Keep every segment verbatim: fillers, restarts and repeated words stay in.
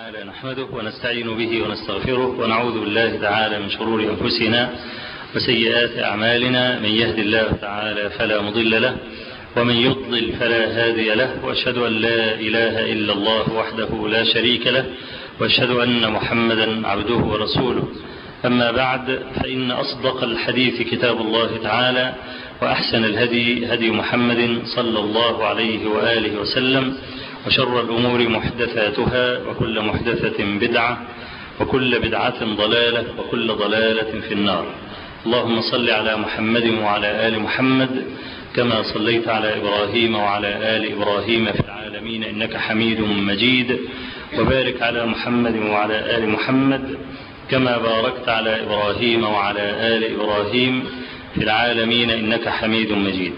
تعالى نحمده ونستعين به ونستغفره ونعوذ بالله تعالى من شرور أنفسنا وسيئات أعمالنا. من يهد الله تعالى فلا مضل له ومن يضلل فلا هادي له، وأشهد أن لا إله إلا الله وحده لا شريك له، وأشهد أن محمدا عبده ورسوله. أما بعد، فإن أصدق الحديث كتاب الله تعالى، وأحسن الهدي هدي محمد صلى الله عليه وآله وسلم، وشر الأمور محدثاتها، وكل محدثة بدعة، وكل بدعة ضلالة، وكل ضلالة في النار. اللهم صل على محمد وعلى آل محمد كما صليت على إبراهيم وعلى آل إبراهيم في العالمين إنك حميد مجيد، وبارك على محمد وعلى آل محمد كما باركت على إبراهيم وعلى آل إبراهيم في العالمين إنك حميد مجيد.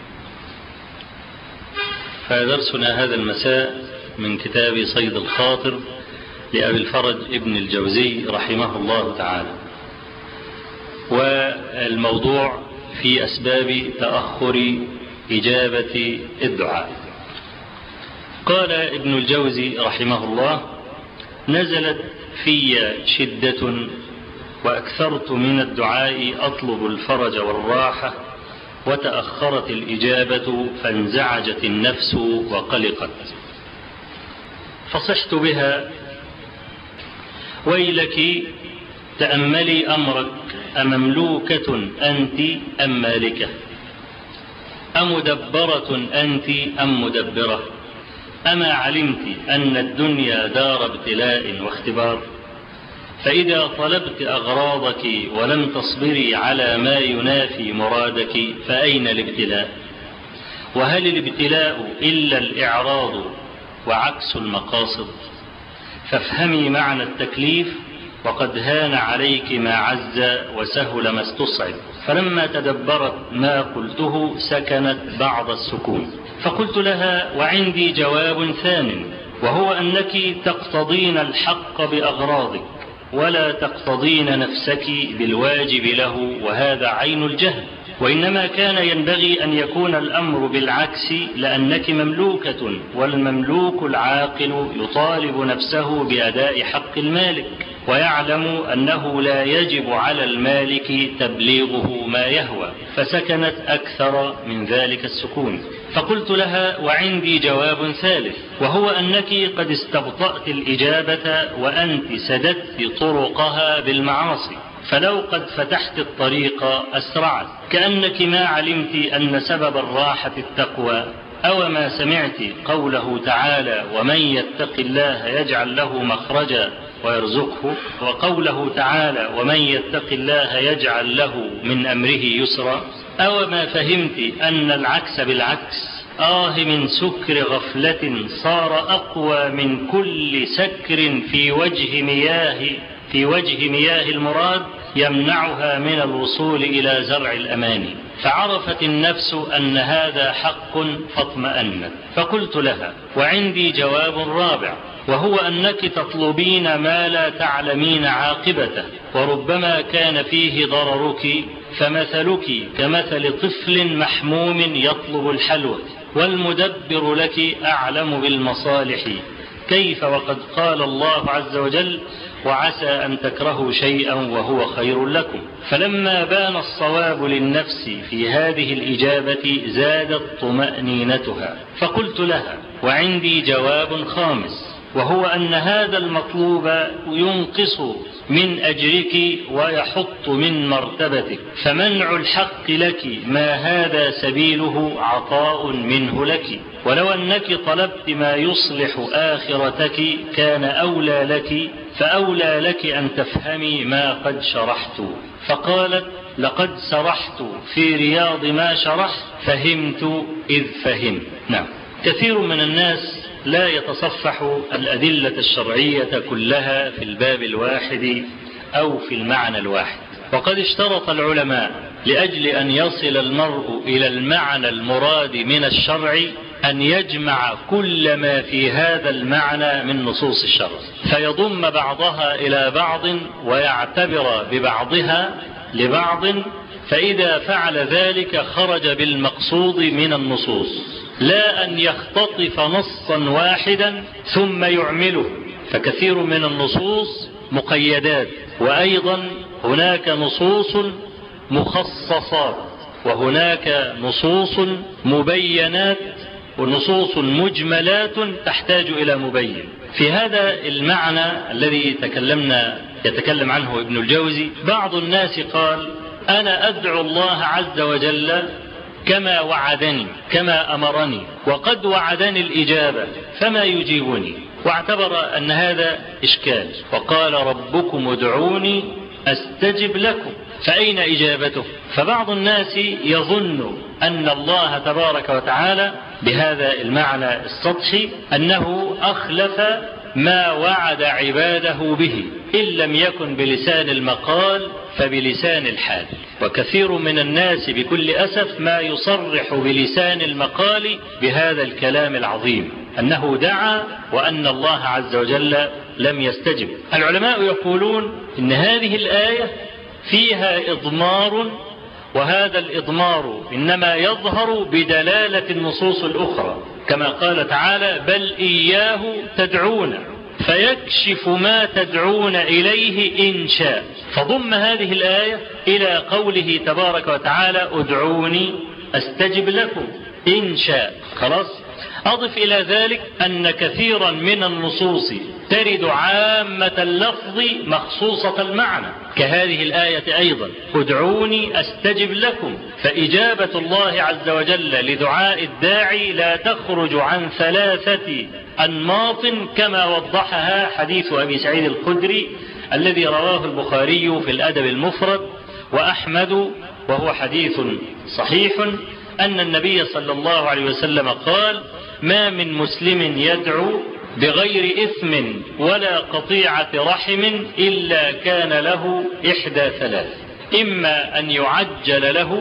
فدرسنا هذا المساء من كتاب صيد الخاطر لأبي الفرج ابن الجوزي رحمه الله تعالى، والموضوع في أسباب تأخر إجابة الدعاء. قال ابن الجوزي رحمه الله: نزلت في شدة وأكثرت من الدعاء أطلب الفرج والراحة، وتأخرت الإجابة فانزعجت النفس وقلقت، فصحت بها: ويلك تأملي أمرك، أمملوكة أنت أم مالكة؟ أمدبرة أنت أم مدبرة؟ أما علمت أن الدنيا دار ابتلاء واختبار؟ فإذا طلبت أغراضك ولم تصبري على ما ينافي مرادك فأين الابتلاء؟ وهل الابتلاء إلا الإعراض وعكس المقاصد؟ فافهمي معنى التكليف، وقد هان عليك ما عز وسهل ما استصعب. فلما تدبرت ما قلته سكنت بعض السكون، فقلت لها: وعندي جواب ثان، وهو أنك تقتضين الحق بأغراضك ولا تقتضين نفسك بالواجب له، وهذا عين الجهل، وإنما كان ينبغي أن يكون الأمر بالعكس، لأنك مملوكة، والمملوك العاقل يطالب نفسه بأداء حق المالك، ويعلم أنه لا يجب على المالك تبليغه ما يهوى، فسكنت أكثر من ذلك السكون. فقلت لها: وعندي جواب ثالث، وهو أنك قد استبطأت الإجابة وأنت سددت طرقها بالمعاصي، فلو قد فتحت الطريق أسرعت، كأنك ما علمت أن سبب الراحة التقوى، أو ما سمعت قوله تعالى: ومن يتق الله يجعل له مخرجا ويرزقه، وقوله تعالى: ومن يتق الله يجعل له من أمره يسرا، أو ما فهمت أن العكس بالعكس، آه من سكر غفلة صار أقوى من كل سكر في وجه مياه في وجه مياه المراد يمنعها من الوصول إلى زرع الأماني، فعرفت النفس أن هذا حق فاطمأنت. فقلت لها: وعندي جواب رابع، وهو أنك تطلبين ما لا تعلمين عاقبته، وربما كان فيه ضررك، فمثلك كمثل طفل محموم يطلب الحلوى، والمدبر لك أعلم بالمصالح، كيف وقد قال الله عز وجل: وعسى أن تكرهوا شيئا وهو خير لكم. فلما بان الصواب للنفس في هذه الإجابة زادت طمأنينتها، فقلت لها: وعندي جواب خامس، وهو أن هذا المطلوب ينقص من أجرك ويحط من مرتبتك، فمنع الحق لك ما هذا سبيله عطاء منه لك، ولو أنك طلبت ما يصلح آخرتك كان أولى لك، فأولى لك أن تفهمي ما قد شرحت. فقالت: لقد سرحت في رياض ما شرحت، فهمت إذ فهمت. نعم، كثير من الناس لا يتصفح الأدلة الشرعية كلها في الباب الواحد أو في المعنى الواحد، وقد اشترط العلماء لأجل أن يصل المرء إلى المعنى المراد من الشرع أن يجمع كل ما في هذا المعنى من نصوص الشرع، فيضم بعضها إلى بعض ويعتبر ببعضها لبعض، فإذا فعل ذلك خرج بالمقصود من النصوص، لا أن يختطف نصا واحدا ثم يعمله فكثير من النصوص مقيدات، وأيضا هناك نصوص مخصصات، وهناك نصوص مبينات، ونصوص مجملات تحتاج إلى مبين. في هذا المعنى الذي تكلمنا يتكلم عنه ابن الجوزي، بعض الناس قال أنا أدعو الله عز وجل كما وعدني كما أمرني، وقد وعدني الإجابة فما يجيبني، واعتبر أن هذا إشكال، وقال ربكم ادعوني أستجب لكم، فأين إجابته؟ فبعض الناس يظن أن الله تبارك وتعالى بهذا المعنى السطحي أنه أخلف ما وعد عباده به، إن لم يكن بلسان المقال فبلسان الحال. وكثير من الناس بكل أسف ما يصرح بلسان المقال بهذا الكلام العظيم، أنه دعا وأن الله عز وجل لم يستجب. العلماء يقولون إن هذه الآية فيها إضمار، وهذا الإضمار إنما يظهر بدلالة النصوص الأخرى، كما قال تعالى بل إياه تدعون فيكشف ما تدعون إليه إن شاء، فضم هذه الآية إلى قوله تبارك وتعالى ادعوني أستجب لكم إن شاء. خلاص، أضف إلى ذلك أن كثيرا من النصوص ترد عامة اللفظ مخصوصة المعنى، كهذه الآية أيضا ادعوني أستجب لكم، فإجابة الله عز وجل لدعاء الداعي لا تخرج عن ثلاثة أنماط كما وضحها حديث أبي سعيد الخدري الذي رواه البخاري في الأدب المفرد وأحمد، وهو حديث صحيح، أن النبي صلى الله عليه وسلم قال ما من مسلم يدعو بغير إثم ولا قطيعة رحم إلا كان له إحدى ثلاث، إما أن يعجل له،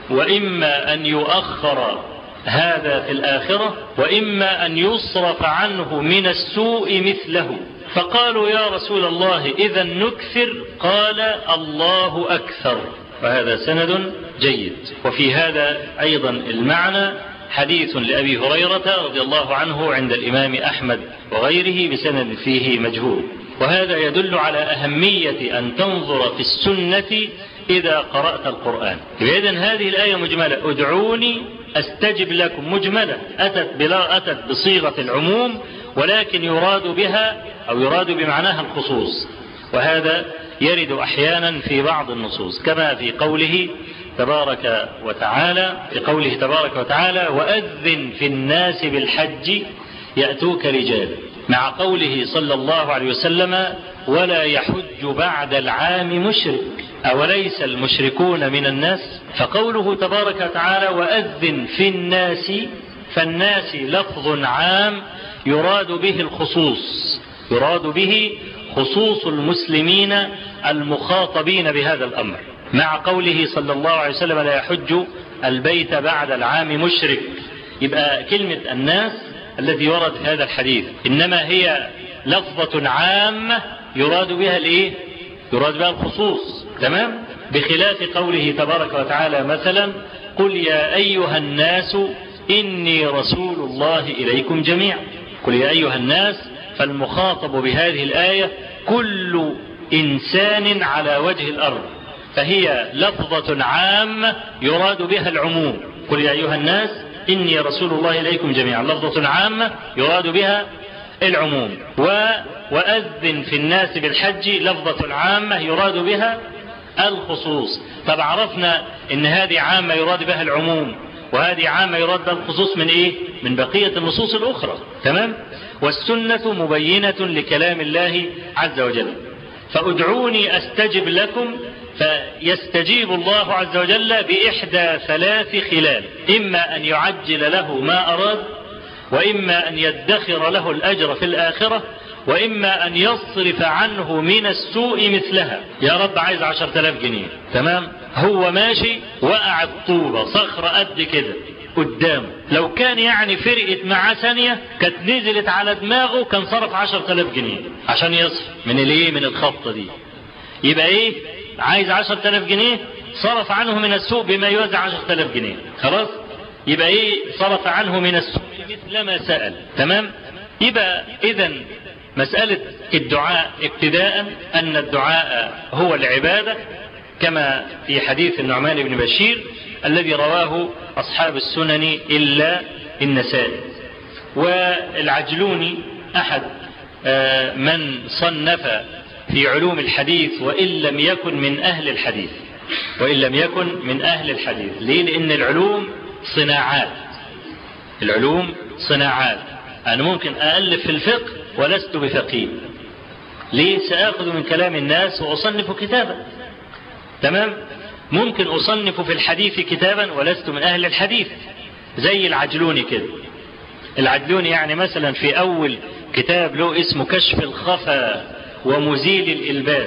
وإما أن يؤخر هذا في الآخرة، وإما أن يصرف عنه من السوء مثله. فقالوا يا رسول الله إذا نكثر؟ قال الله أكثر، وهذا سند جيد. وفي هذا أيضا المعنى حديث لأبي هريرة رضي الله عنه عند الإمام أحمد وغيره بسند فيه مجهول، وهذا يدل على أهمية أن تنظر في السنة إذا قرأت القرآن. إذن هذه الآية مجملة، ادعوني أستجب لكم، مجملة أتت بلا أتت بصيغة العموم، ولكن يراد بها أو يراد بمعناها الخصوص، وهذا يرد أحيانا في بعض النصوص، كما في قوله تبارك وتعالى في قوله تبارك وتعالى وأذن في الناس بالحج يأتوك رجالا، مع قوله صلى الله عليه وسلم ولا يحج بعد العام مشرك، أوليس المشركون من الناس؟ فقوله تبارك وتعالى وأذن في الناس، فالناس لفظ عام يراد به الخصوص، يراد به خصوص المسلمين المخاطبين بهذا الأمر، مع قوله صلى الله عليه وسلم لا يحج البيت بعد العام مشرك. يبقى كلمة الناس الذي ورد في هذا الحديث إنما هي لفظة عامة يراد بها الإيه؟ يراد بها الخصوص، تمام؟ بخلاف قوله تبارك وتعالى مثلا قل يا أيها الناس إني رسول الله إليكم جميعا. قل يا أيها الناس، فالمخاطب بهذه الآية كل إنسان على وجه الأرض، فهي لفظة عامة يراد بها العموم. قل يا أيها الناس إني رسول الله إليكم جميعا، لفظة عامة يراد بها العموم. و وأذن في الناس بالحج لفظة عامة يراد بها الخصوص. طب عرفنا إن هذه عامة يراد بها العموم، وهذه عامة يراد بها الخصوص من إيه؟ من بقية النصوص الأخرى، تمام؟ والسنة مبينة لكلام الله عز وجل. فادعوني أستجب لكم، فيستجيب الله عز وجل بإحدى ثلاث خلال، إما أن يعجل له ما أراد، وإما أن يدخر له الأجر في الآخرة، وإما أن يصرف عنه من السوء مثلها. يا رب عايز عشر تلاف جنيه، تمام؟ هو ماشي وقع الطوبة صخرة قد كده قدامه، لو كان يعني فرقت معاه ثانية كانت نزلت على دماغه كان صرف عشر تلاف جنيه عشان يصرف من الايه من الخبطة دي. يبقى ايه؟ عايز عشر تلاف جنيه، صرف عنه من السوء بما يوزع عشر تلاف جنيه، خلاص؟ يبقى ايه؟ صرف عنه من السوء مثل ما سأل، تمام؟ يبقى إذن مسألة الدعاء ابتداء أن الدعاء هو العبادة كما في حديث النعمان بن بشير الذي رواه أصحاب السنن إلا النسائي. والعجلوني أحد من صنف في علوم الحديث وإن لم يكن من أهل الحديث وإن لم يكن من أهل الحديث. ليه؟ لأن العلوم صناعات. العلوم صناعات. أنا ممكن أألف في الفقه ولست بفقيه. ليه؟ سأخذ من كلام الناس وأصنف كتابا. تمام؟ ممكن أصنف في الحديث كتابا ولست من أهل الحديث زي العجلوني كده. العجلوني يعني مثلا في أول كتاب له اسمه كشف الخفا ومزيل الإلباس،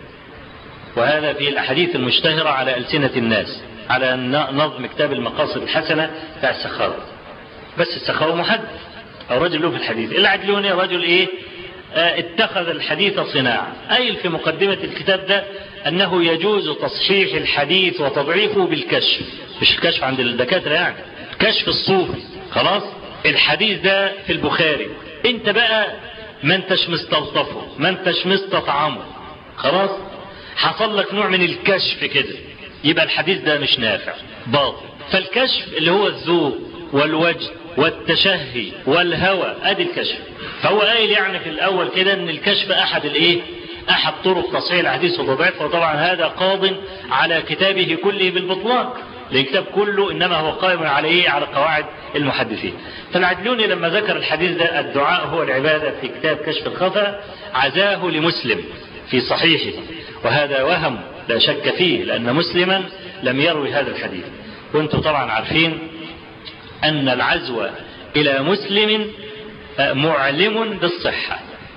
وهذا في الأحاديث المشتهرة على ألسنة الناس على نظم كتاب المقاصد الحسنة بتاع السخاوي. بس السخاوي محدث أو رجل له في الحديث. العجلوني رجل إيه؟ آه اتخذ الحديث صناعة. أي في مقدمة الكتاب ده أنه يجوز تصحيح الحديث وتضعيفه بالكشف، مش الكشف عند الدكاترة يعني، كشف الصوفي. خلاص الحديث ده في البخاري، انت بقى ما انتش مستلطفه ما انتش مستطعمه، خلاص حصل لك نوع من الكشف كده، يبقى الحديث ده مش نافع باطل. فالكشف اللي هو الذوق والوجه والتشهي والهوى، ادي الكشف. فهو قايل يعني في الاول كده ان الكشف احد الايه احد طرق تصحيح الحديث وتضعيفه. وطبعا هذا قاض على كتابه كله بالبطلان، الكتاب كله انما هو قائم على ايه على قواعد المحدثين. فالعجلوني لما ذكر الحديث ده الدعاء هو العبادة في كتاب كشف الخفا عزاه لمسلم في صحيحه، وهذا وهم لا شك فيه لأن مسلما لم يروي هذا الحديث. وانتم طبعا عارفين أن العزو إلى مسلم معلم بالصحة،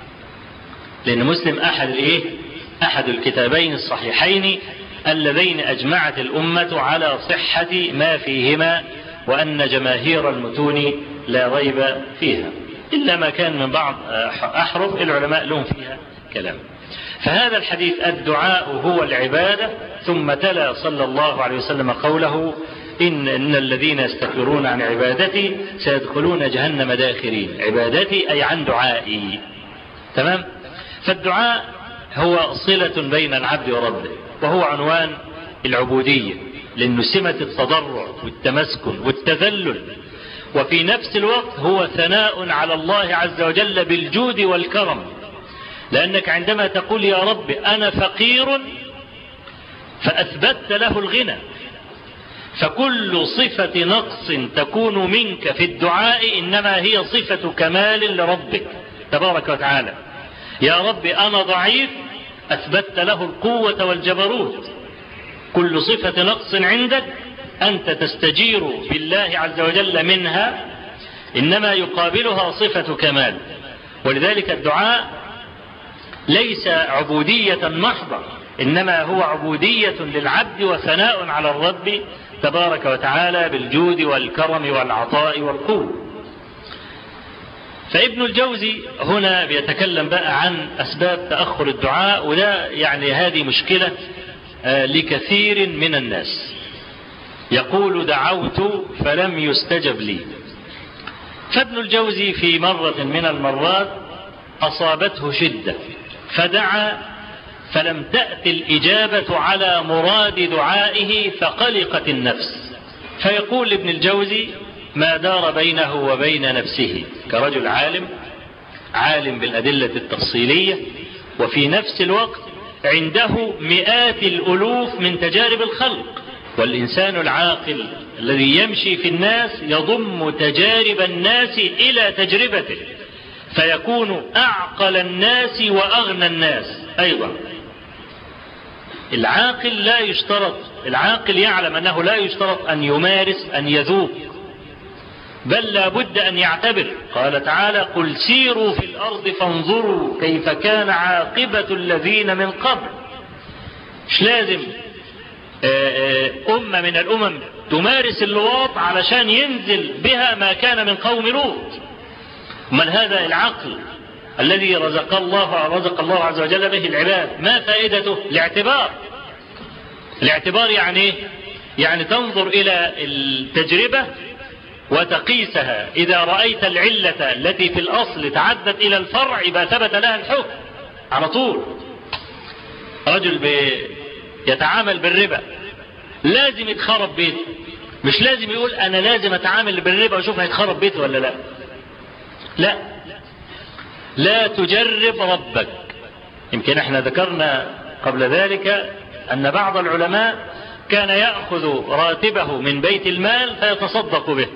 لأن مسلم أحد الإيه أحد الكتابين الصحيحين اللذين أجمعت الأمة على صحة ما فيهما، وأن جماهير المتون لا ريب فيها إلا ما كان من بعض أحرف العلماء لهم فيها كلام. فهذا الحديث الدعاء هو العبادة، ثم تلا صلى الله عليه وسلم قوله إن, إن الذين يستكبرون عن عبادتي سيدخلون جهنم داخرين. عبادتي أي عن دعائي. تمام؟ فالدعاء هو صلة بين العبد وربه، وهو عنوان العبودية، لأنه سمة التضرع والتمسكن والتذلل، وفي نفس الوقت هو ثناء على الله عز وجل بالجود والكرم. لأنك عندما تقول يا رب أنا فقير فأثبتت له الغنى، فكل صفة نقص تكون منك في الدعاء إنما هي صفة كمال لربك تبارك وتعالى. يا رب أنا ضعيف، أثبتت له القوة والجبروت. كل صفة نقص عندك أنت تستجير بالله عز وجل منها، إنما يقابلها صفة كمال. ولذلك الدعاء ليس عبودية محضة، إنما هو عبودية للعبد وثناء على الرب تبارك وتعالى بالجود والكرم والعطاء والقوة. فابن الجوزي هنا بيتكلم بقى عن أسباب تأخر الدعاء، وده يعني هذه مشكلة لكثير من الناس. يقول دعوت فلم يستجب لي. فابن الجوزي في مرة من المرات أصابته شدة فدعا فلم تأتي الإجابة على مراد دعائه فقلقت النفس. فيقول ابن الجوزي ما دار بينه وبين نفسه كرجل عالم عالم بالأدلة التفصيلية، وفي نفس الوقت عنده مئات الألوف من تجارب الخلق. والإنسان العاقل الذي يمشي في الناس يضم تجارب الناس إلى تجربته، فيكون أعقل الناس وأغنى الناس أيضا. العاقل لا يشترط العاقل يعلم أنه لا يشترط أن يمارس أن يذوق، بل لا بد أن يعتبر. قال تعالى قل سيروا في الأرض فانظروا كيف كان عاقبة الذين من قبل. مش لازم أمة من الأمم تمارس اللواط علشان ينزل بها ما كان من قوم لوط. من هذا العقل الذي رزق الله رزق الله عز وجل به العباد، ما فائدته؟ الاعتبار. الاعتبار يعني يعني تنظر إلى التجربة وتقيسها، إذا رأيت العلة التي في الأصل تعدت إلى الفرع يبقى ثبت لها الحكم على طول. رجل يتعامل بالربا لازم يتخرب بيته، مش لازم يقول أنا لازم أتعامل بالربا وشوف هيتخرب بيته ولا لا. لا، لا تجرب ربك. يمكن احنا ذكرنا قبل ذلك أن بعض العلماء كان يأخذ راتبه من بيت المال فيتصدق به،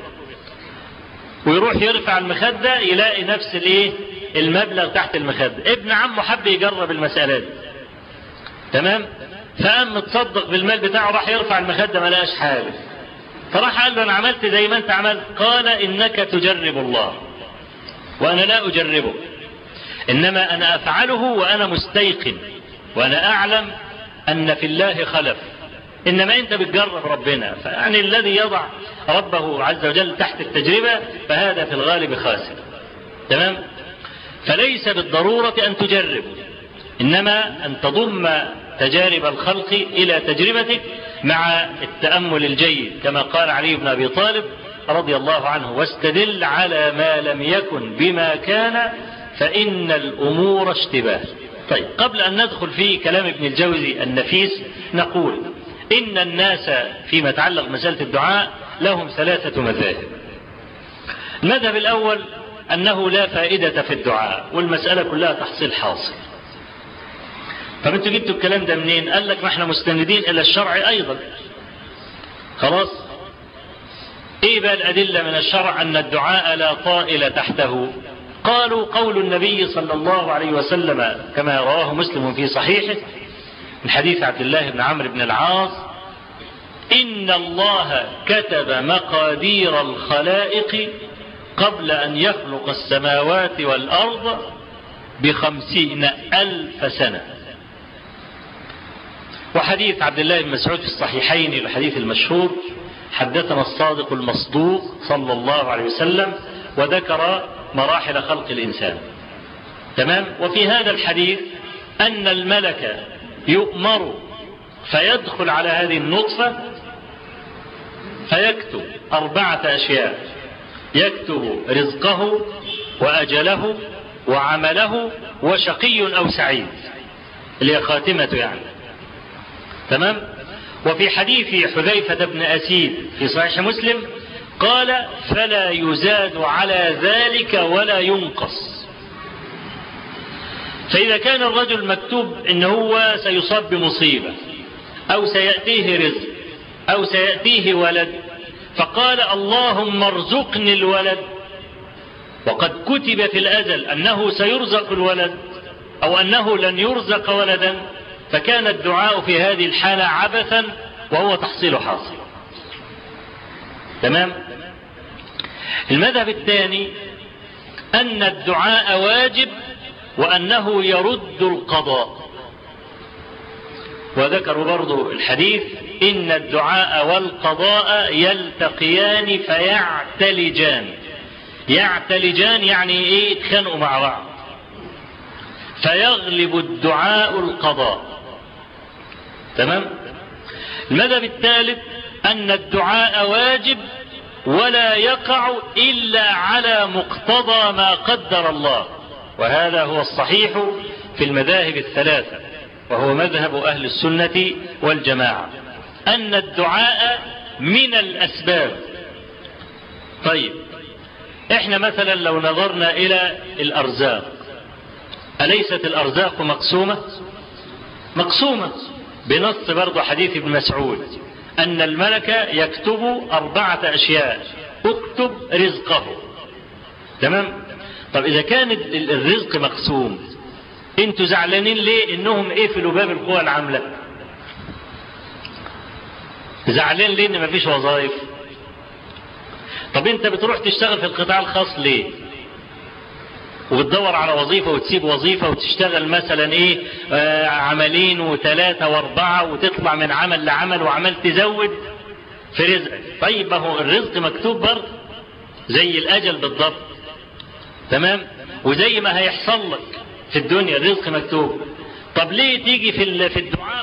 ويروح يرفع المخدة يلاقي نفس الايه المبلغ تحت المخدة. ابن عمه حب يجرب المسألة دي، تمام، فقام متصدق بالمال بتاعه، راح يرفع المخدة ما لقاش حاجة، فراح قال له أنا عملت زي ما أنت عملت. قال إنك تجرب الله وأنا لا أجربه، إنما أنا أفعله وأنا مستيقن وأنا أعلم أن في الله خلف، إنما أنت بتجرب ربنا. فيعني الذي يضع ربه عز وجل تحت التجربة فهذا في الغالب خاسر، تمام. فليس بالضرورة أن تجرب، إنما أن تضم تجارب الخلق إلى تجربتك مع التأمل الجيد، كما قال علي بن أبي طالب رضي الله عنه: واستدل على ما لم يكن بما كان فإن الأمور اشتباه. طيب، قبل أن ندخل في كلام ابن الجوزي النفيس نقول إن الناس فيما يتعلق بمسألة الدعاء لهم ثلاثة مذاهب. المذهب الأول أنه لا فائدة في الدعاء والمسألة كلها تحصيل حاصل. طب انتوا جبتوا الكلام ده منين؟ قال لك ما احنا مستندين إلى الشرع أيضا. خلاص، ايه بقى الأدلة من الشرع أن الدعاء لا طائل تحته؟ قالوا قول النبي صلى الله عليه وسلم كما رواه مسلم في صحيحه من حديث عبد الله بن عمرو بن العاص: إن الله كتب مقادير الخلائق قبل أن يخلق السماوات والأرض بخمسين ألف سنة. وحديث عبد الله بن مسعود في الصحيحين الحديث المشهور: حدثنا الصادق المصدوق صلى الله عليه وسلم، وذكر مراحل خلق الإنسان، تمام. وفي هذا الحديث أن الملك يؤمر فيدخل على هذه النطفة فيكتب أربعة أشياء: يكتب رزقه وأجله وعمله وشقي أو سعيد، اللي هي خاتمته يعني، تمام. وفي حديث حذيفة بن أسيد في صحيح مسلم قال: فلا يزاد على ذلك ولا ينقص. فإذا كان الرجل مكتوب إن هو سيصاب بمصيبة أو سيأتيه رزق أو سيأتيه ولد، فقال: اللهم ارزقني الولد، وقد كتب في الأزل أنه سيرزق الولد أو أنه لن يرزق ولدا، فكان الدعاء في هذه الحالة عبثا وهو تحصيل حاصل، تمام. المذهب الثاني أن الدعاء واجب وأنه يرد القضاء، وذكروا برضو الحديث: إن الدعاء والقضاء يلتقيان فيعتلجان. يعتلجان يعني إيه؟ يتخانقوا مع بعض، فيغلب الدعاء القضاء، تمام. المذهب الثالث أن الدعاء واجب ولا يقع إلا على مقتضى ما قدر الله، وهذا هو الصحيح في المذاهب الثلاثة، وهو مذهب أهل السنة والجماعة، أن الدعاء من الأسباب. طيب، احنا مثلا لو نظرنا إلى الأرزاق، أليست الأرزاق مقسومة؟ مقسومة بنص برضو حديث ابن مسعود أن الملك يكتب أربعة أشياء: اكتب رزقه، تمام. طب إذا كان الرزق مقسوم، انتوا زعلانين ليه إنهم قفلوا باب القوى العاملة؟ زعلان ليه إن مفيش وظائف؟ طب انت بتروح تشتغل في القطاع الخاص ليه؟ وبتدور على وظيفة وتسيب وظيفة وتشتغل مثلا ايه آه عملين وثلاثة واربعة وتطلع من عمل لعمل وعمل تزود في رزقك. طيب ما هو الرزق مكتوب برضه زي الأجل بالضبط، تمام. وزي ما هيحصل لك في الدنيا الرزق مكتوب. طب ليه تيجي في في الدعاء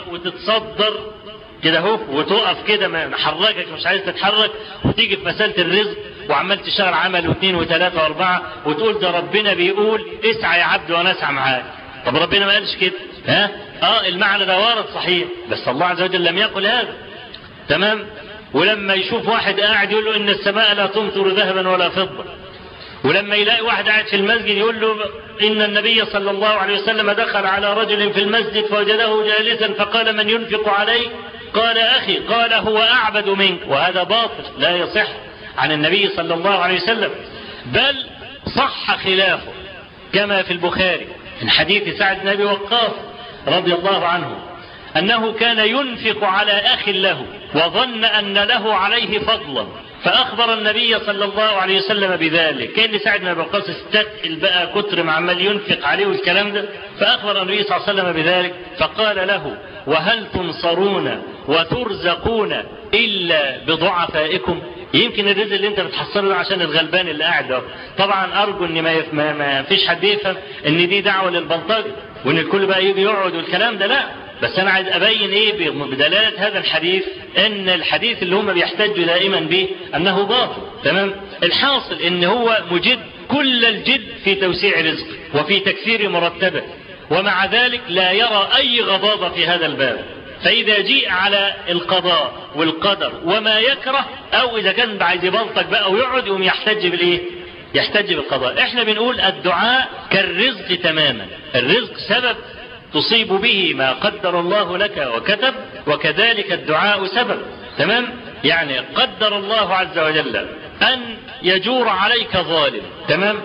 وتتصدر كده اهو وتقف كده محركك مش عايز تتحرك، وتيجي في مسألة الرزق وعمال تشتغل عمل واثنين وثلاثة واربعة وتقول ده ربنا بيقول اسعى يا عبد وانا اسعى معاك. طب ربنا ما قالش كده. ها اه المعنى ده وارد صحيح، بس الله عز وجل لم يقل هذا. تمام. ولما يشوف واحد قاعد يقول له ان السماء لا تمطر ذهبا ولا فضة، ولما يلاقي واحد قاعد في المسجد يقول له ان النبي صلى الله عليه وسلم دخل على رجل في المسجد فوجده جالسا فقال من ينفق عليه؟ قال اخي. قال هو اعبد منك. وهذا باطل لا يصح عن النبي صلى الله عليه وسلم، بل صح خلافه كما في البخاري من حديث سعد بن ابي وقاص رضي الله عنه انه كان ينفق على اخ له وظن ان له عليه فضلا، فاخبر النبي صلى الله عليه وسلم بذلك. كان سعد بن ابي وقاص استثقل بقى كتر ما عمال ينفق عليه والكلام ده، فاخبر النبي صلى الله عليه وسلم بذلك فقال له وهل تنصرون وترزقون الا بضعفائكم؟ يمكن الرزق اللي انت بتحصله عشان الغلبان اللي قاعد ده. طبعا ارجو ان ما, يف... ما... ما فيش حد يفهم ان دي دعوه للبلطجه وان الكل بقى يجي يقعد والكلام ده، لا. بس انا عايز ابين ايه بدلاله هذا الحديث ان الحديث اللي هم بيحتجوا دائما به انه باطل. تمام. الحاصل ان هو مجد كل الجد في توسيع رزقه وفي تكثير مرتبه، ومع ذلك لا يرى اي غضاضه في هذا الباب. فاذا جيء على القضاء والقدر وما يكره، او اذا كان عايز يبلطج بقى ويقعد يقوم يحتج بالايه؟ يحتج بالقضاء. احنا بنقول الدعاء كالرزق تماما. الرزق سبب تصيب به ما قدر الله لك وكتب، وكذلك الدعاء سبب. تمام. يعني قدر الله عز وجل ان يجور عليك ظالم، تمام،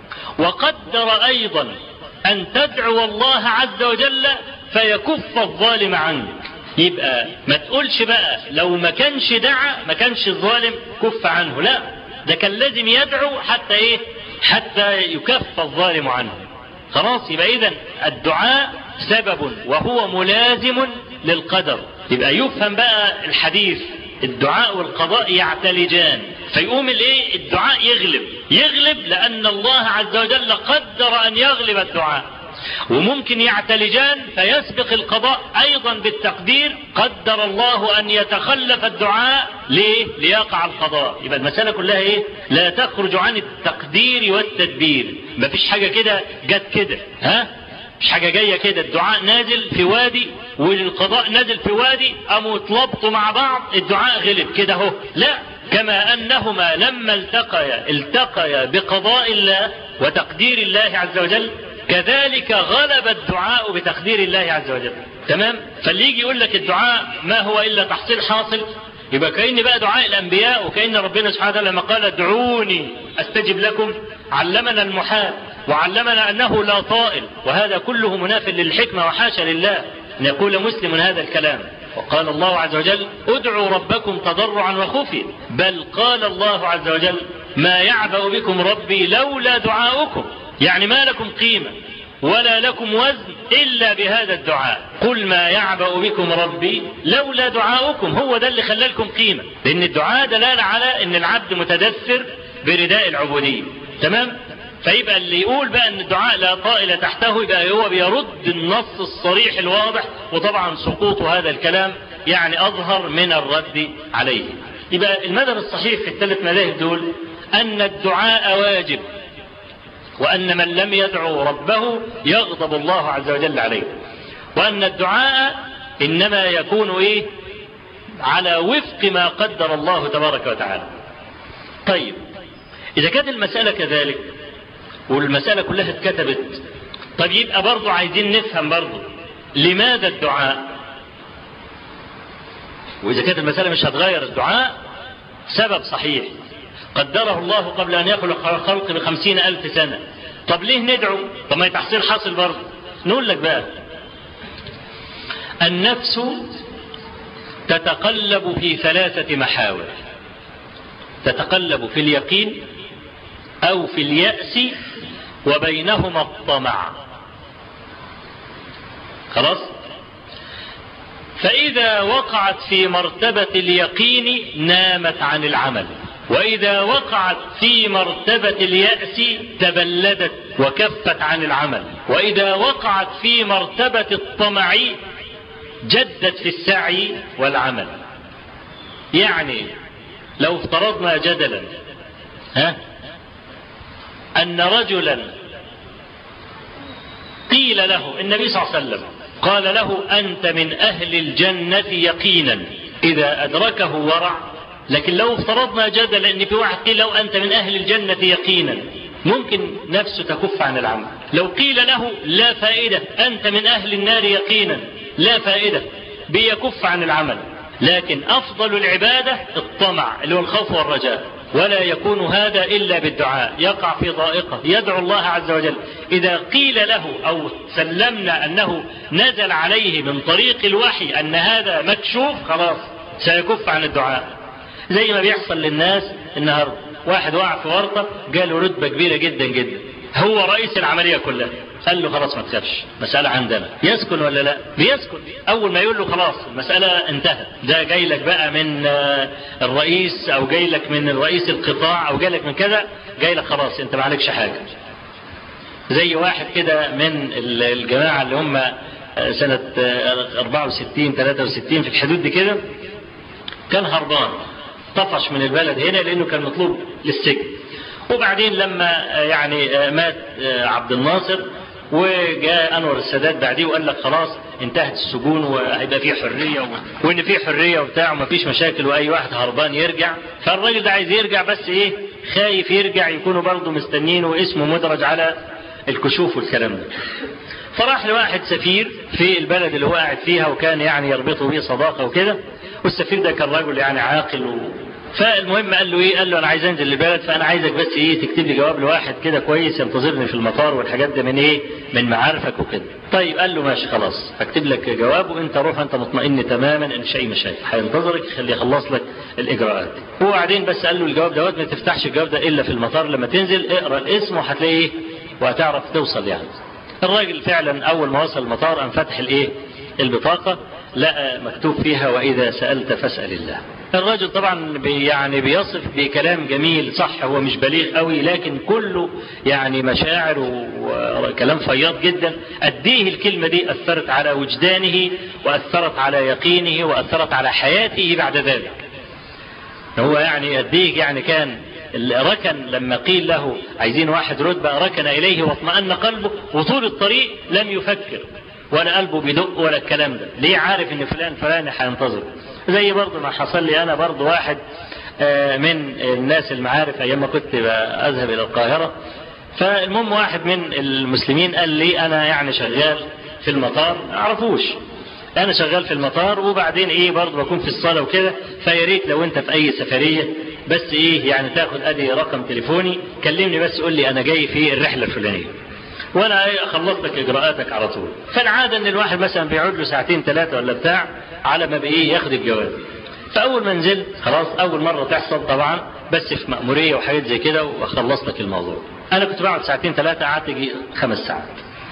وقدر ايضا ان تدعو الله عز وجل فيكف الظالم عنك. يبقى ما تقولش بقى لو ما كانش دعا ما كانش الظالم كف عنه، لا، ده كان لازم يدعو حتى ايه؟ حتى يكف الظالم عنه. خلاص. يبقى اذا الدعاء سبب وهو ملازم للقدر. يبقى يفهم بقى الحديث الدعاء والقضاء يعتلجان، فيقوم الايه؟ الدعاء يغلب يغلب لان الله عز وجل قدر ان يغلب الدعاء. وممكن يعتلجان فيسبق القضاء ايضا بالتقدير، قدر الله ان يتخلف الدعاء ليه؟ ليقع القضاء. يبقى المسألة كلها ايه؟ لا تخرج عن التقدير والتدبير. مفيش حاجة كده جت كده، ها؟ مش حاجة جاية كده. الدعاء نازل في وادي والقضاء نازل في وادي، قاموا اتلبطوا مع بعض الدعاء غلب كده اهو، لا. كما انهما لما التقيا التقيا بقضاء الله وتقدير الله عز وجل، كذلك غلب الدعاء بتقدير الله عز وجل. تمام. فاللي يجي يقول لك الدعاء ما هو الا تحصيل حاصل، يبقى كأن بقى دعاء الانبياء، وكأن ربنا سبحانه وتعالى لما قال ادعوني استجب لكم علمنا المحال وعلمنا انه لا طائل، وهذا كله مناف للحكمة وحاشا لله ان يقول مسلم هذا الكلام. وقال الله عز وجل ادعوا ربكم تضرعا وخفيا، بل قال الله عز وجل ما يعبأ بكم ربي لولا دعاؤكم. يعني ما لكم قيمة ولا لكم وزن إلا بهذا الدعاء. قل ما يعبأ بكم ربي لولا دعاؤكم، هو ده اللي خلالكم قيمة، لأن الدعاء دلالة على أن العبد متدثر برداء العبودية. تمام. فيبقى اللي يقول بقى أن الدعاء لا طائل تحته يبقى هو بيرد النص الصريح الواضح، وطبعا سقوط هذا الكلام يعني أظهر من الرد عليه. يبقى المذهب الصحيح في الثلاث مذاهب دول أن الدعاء واجب، وأن من لم يدعو ربه يغضب الله عز وجل عليه، وأن الدعاء إنما يكون إيه؟ على وفق ما قدر الله تبارك وتعالى. طيب إذا كانت المسألة كذلك والمسألة كلها اتكتبت، طيب يبقى برضو عايزين نفهم برضو لماذا الدعاء؟ وإذا كانت المسألة مش هتغير الدعاء سبب صحيح قدره الله قبل أن يخلق الخلق بخمسين ألف سنة، طب ليه ندعو؟ طب ما يتحصيل حاصل برضه. نقول لك بقى النفس تتقلب في ثلاثة محاور، تتقلب في اليقين أو في اليأس وبينهما الطمع. خلاص. فإذا وقعت في مرتبة اليقين نامت عن العمل، وإذا وقعت في مرتبة اليأس تبلدت وكفت عن العمل، وإذا وقعت في مرتبة الطمع جدت في السعي والعمل. يعني لو افترضنا جدلا ها أن رجلا قيل له، النبي صلى الله عليه وسلم قال له أنت من أهل الجنة يقينا إذا أدركه ورع. لكن لو افترضنا جدلا أن في واحد قيل له أنت من أهل الجنة يقينا، ممكن نفسه تكف عن العمل. لو قيل له لا فائدة أنت من أهل النار يقينا، لا فائدة، بيكف عن العمل. لكن أفضل العبادة الطمع اللي هو الخوف والرجاء، ولا يكون هذا إلا بالدعاء. يقع في ضائقة يدعو الله عز وجل. إذا قيل له أو سلمنا أنه نزل عليه من طريق الوحي أن هذا مكشوف، خلاص سيكف عن الدعاء. زي ما بيحصل للناس النهاردة، واحد وقع في ورطة جاله رتبة كبيرة جدا جدا، هو رئيس العملية كلها، قال له خلاص ما تخافش، مسألة عندنا. يسكن ولا لا؟ بيسكن. أول ما يقول له خلاص المسألة انتهت، ده جاي لك بقى من الرئيس أو جاي لك من رئيس القطاع أو جاي لك من كذا، جاي لك خلاص أنت ما عليكش حاجة. زي واحد كده من الجماعة اللي هم سنة أربعة وستين ثلاثة وستين في الحدود دي كده، كان هربان طفش من البلد هنا لأنه كان مطلوب للسجن. وبعدين لما يعني مات عبد الناصر وجاء أنور السادات بعديه وقال لك خلاص انتهت السجون وهيبقى فيه حرية وإن فيه حرية وبتاع ومفيش مشاكل وأي واحد هربان يرجع. فالراجل ده عايز يرجع بس إيه، خايف يرجع يكونوا برضه مستنين واسمه مدرج على الكشوف والكلام ده. فراح لواحد سفير في البلد اللي هو قاعد فيها وكان يعني يربطه به صداقة وكده، والسفير ده كان راجل يعني عاقل و... فالمهم قال له ايه، قال له انا عايز انزل البلد، فانا عايزك بس ايه تكتب لي جواب لواحد كده كويس ينتظرني في المطار والحاجات ده من ايه من معارفك وكده. طيب قال له ماشي خلاص هكتب لك جواب وانت روح انت مطمئن تماما ان مش اي مشاكل، هينتظرك خليه يخلص لك الاجراءات. وبعدين بس قال له الجواب دوت ما تفتحش الجواب ده الا في المطار، لما تنزل اقرا الاسم وهتلاقيه وهتعرف توصل يعني. الراجل فعلا اول ما وصل المطار قام فتح الايه البطاقه، لقى مكتوب فيها واذا سالت فاسال الله. الرجل طبعا بي يعني بيصف بكلام جميل، صح هو مش بليغ قوي لكن كله يعني مشاعر وكلام فياض جدا. أديه الكلمة دي أثرت على وجدانه وأثرت على يقينه وأثرت على حياته بعد ذلك. هو يعني أديه يعني كان ركن لما قيل له عايزين واحد رتبة ركن إليه واطمأن قلبه، وطول الطريق لم يفكر ولا قلبه بيدق ولا الكلام ده. ليه؟ عارف ان فلان فلان هينتظر. زي برضه ما حصل لي انا برضه واحد من الناس المعارف ايام ما كنت اذهب الى القاهرة. فالمهم واحد من المسلمين قال لي انا يعني شغال في المطار، ما اعرفوش انا شغال في المطار وبعدين ايه برضه بكون في الصالة وكده، فياريت لو انت في اي سفرية بس ايه يعني تاخد ادي رقم تليفوني كلمني بس قول لي انا جاي في الرحلة الفلانية وانا اخلص لك اجراءاتك على طول. فالعاده ان الواحد مثلا بيقعد له ساعتين ثلاثه ولا بتاع على ما بايه ياخد الجواز. فاول ما نزلت خلاص اول مره تحصل طبعا بس في مأموريه وحاجات زي كده واخلص لك الموضوع. انا كنت بقعد ساعتين ثلاثه قعدت يجي خمس ساعات.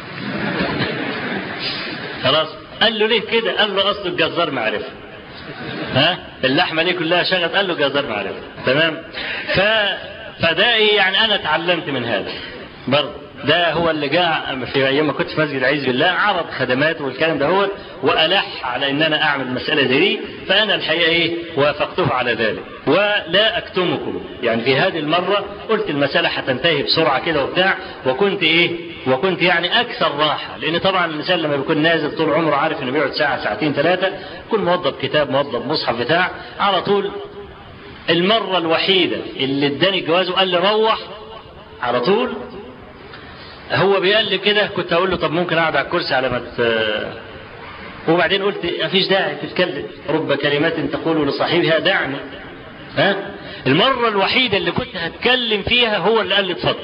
خلاص قال له ليه كده؟ قال له اصل الجزار معرفه. ها اللحمه دي كلها شغل، قال له جزار معرفه. تمام. ف فده ايه يعني انا اتعلمت من هذا برضه. ده هو اللي جاء في ايام ما كنت في مسجد عز بالله عرض خدمات والكلام ده هو والح على ان انا اعمل مساله زي دي، فانا الحقيقه ايه وافقته على ذلك ولا اكتمكم. يعني في هذه المره قلت المساله هتنتهي بسرعه كده وبتاع، وكنت ايه وكنت يعني اكثر راحه، لان طبعا الانسان لما بيكون نازل طول عمره عارف انه بيقعد ساعه ساعتين ثلاثه، يكون موظف كتاب موظف مصحف بتاع على طول. المره الوحيده اللي اداني الجواز وقال لي روح على طول هو بيقال لي كده، كنت اقول له طب ممكن اقعد على الكرسي على ما وبعدين قلت مفيش داعي تتكلم، رب كلمات تقول لصاحبها دعني. ها المره الوحيده اللي كنت هتكلم فيها هو اللي قال لي اتفضل.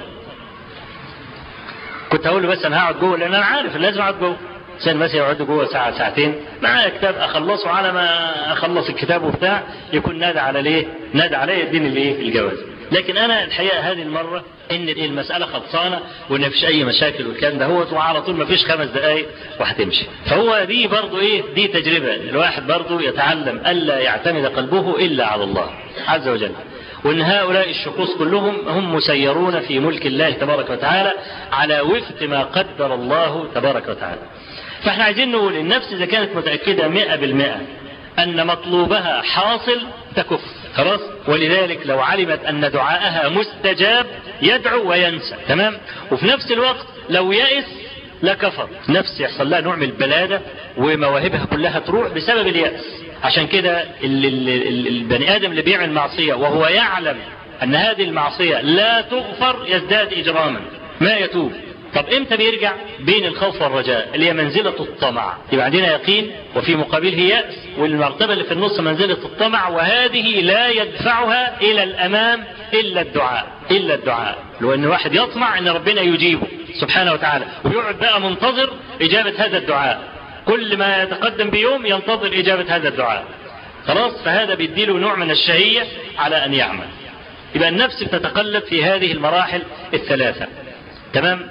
كنت اقول له بس انا هقعد جوه لان انا عارف لازم اقعد جوه، عشان مثلا يقعد جوه ساعه ساعتين معايا كتاب اخلصه، على ما اخلص الكتاب وبتاع يكون نادى على ليه نادى عليا يديني الايه الجواز. لكن انا الحقيقه هذه المره ان المساله خلصانه وان مفيش اي مشاكل والكلام ده هو وعلى طول مفيش خمس دقائق وهتمشي. فهو دي برضه ايه دي تجربه الواحد برضه يتعلم الا يعتمد قلبه الا على الله عز وجل، وان هؤلاء الشخوص كلهم هم مسيرون في ملك الله تبارك وتعالى على وفق ما قدر الله تبارك وتعالى. فاحنا عايزين نقول النفس اذا كانت متاكده مئة بالمئة ان مطلوبها حاصل تكف خلاص. ولذلك لو علمت أن دعاءها مستجاب يدعو وينسى، تمام. وفي نفس الوقت لو يأس لكفر، نفس يحصل لها نوع من البلادة ومواهبها كلها تروح بسبب اليأس. عشان كده البني آدم اللي بيعمل معصية وهو يعلم أن هذه المعصية لا تغفر يزداد إجراما، ما يتوب. طب امتى بيرجع؟ بين الخوف والرجاء اللي هي منزلة الطمع، يبقى عندنا يقين وفي مقابله يأس، والمرتبة اللي في النص منزلة الطمع، وهذه لا يدفعها إلى الأمام إلا الدعاء، إلا الدعاء. لو أن واحد يطمع أن ربنا يجيبه سبحانه وتعالى ويقعد بقى منتظر إجابة هذا الدعاء، كل ما يتقدم بيوم ينتظر إجابة هذا الدعاء، خلاص، فهذا بيديله نوع من الشهية على أن يعمل. يبقى النفس بتتقلب في هذه المراحل الثلاثة، تمام.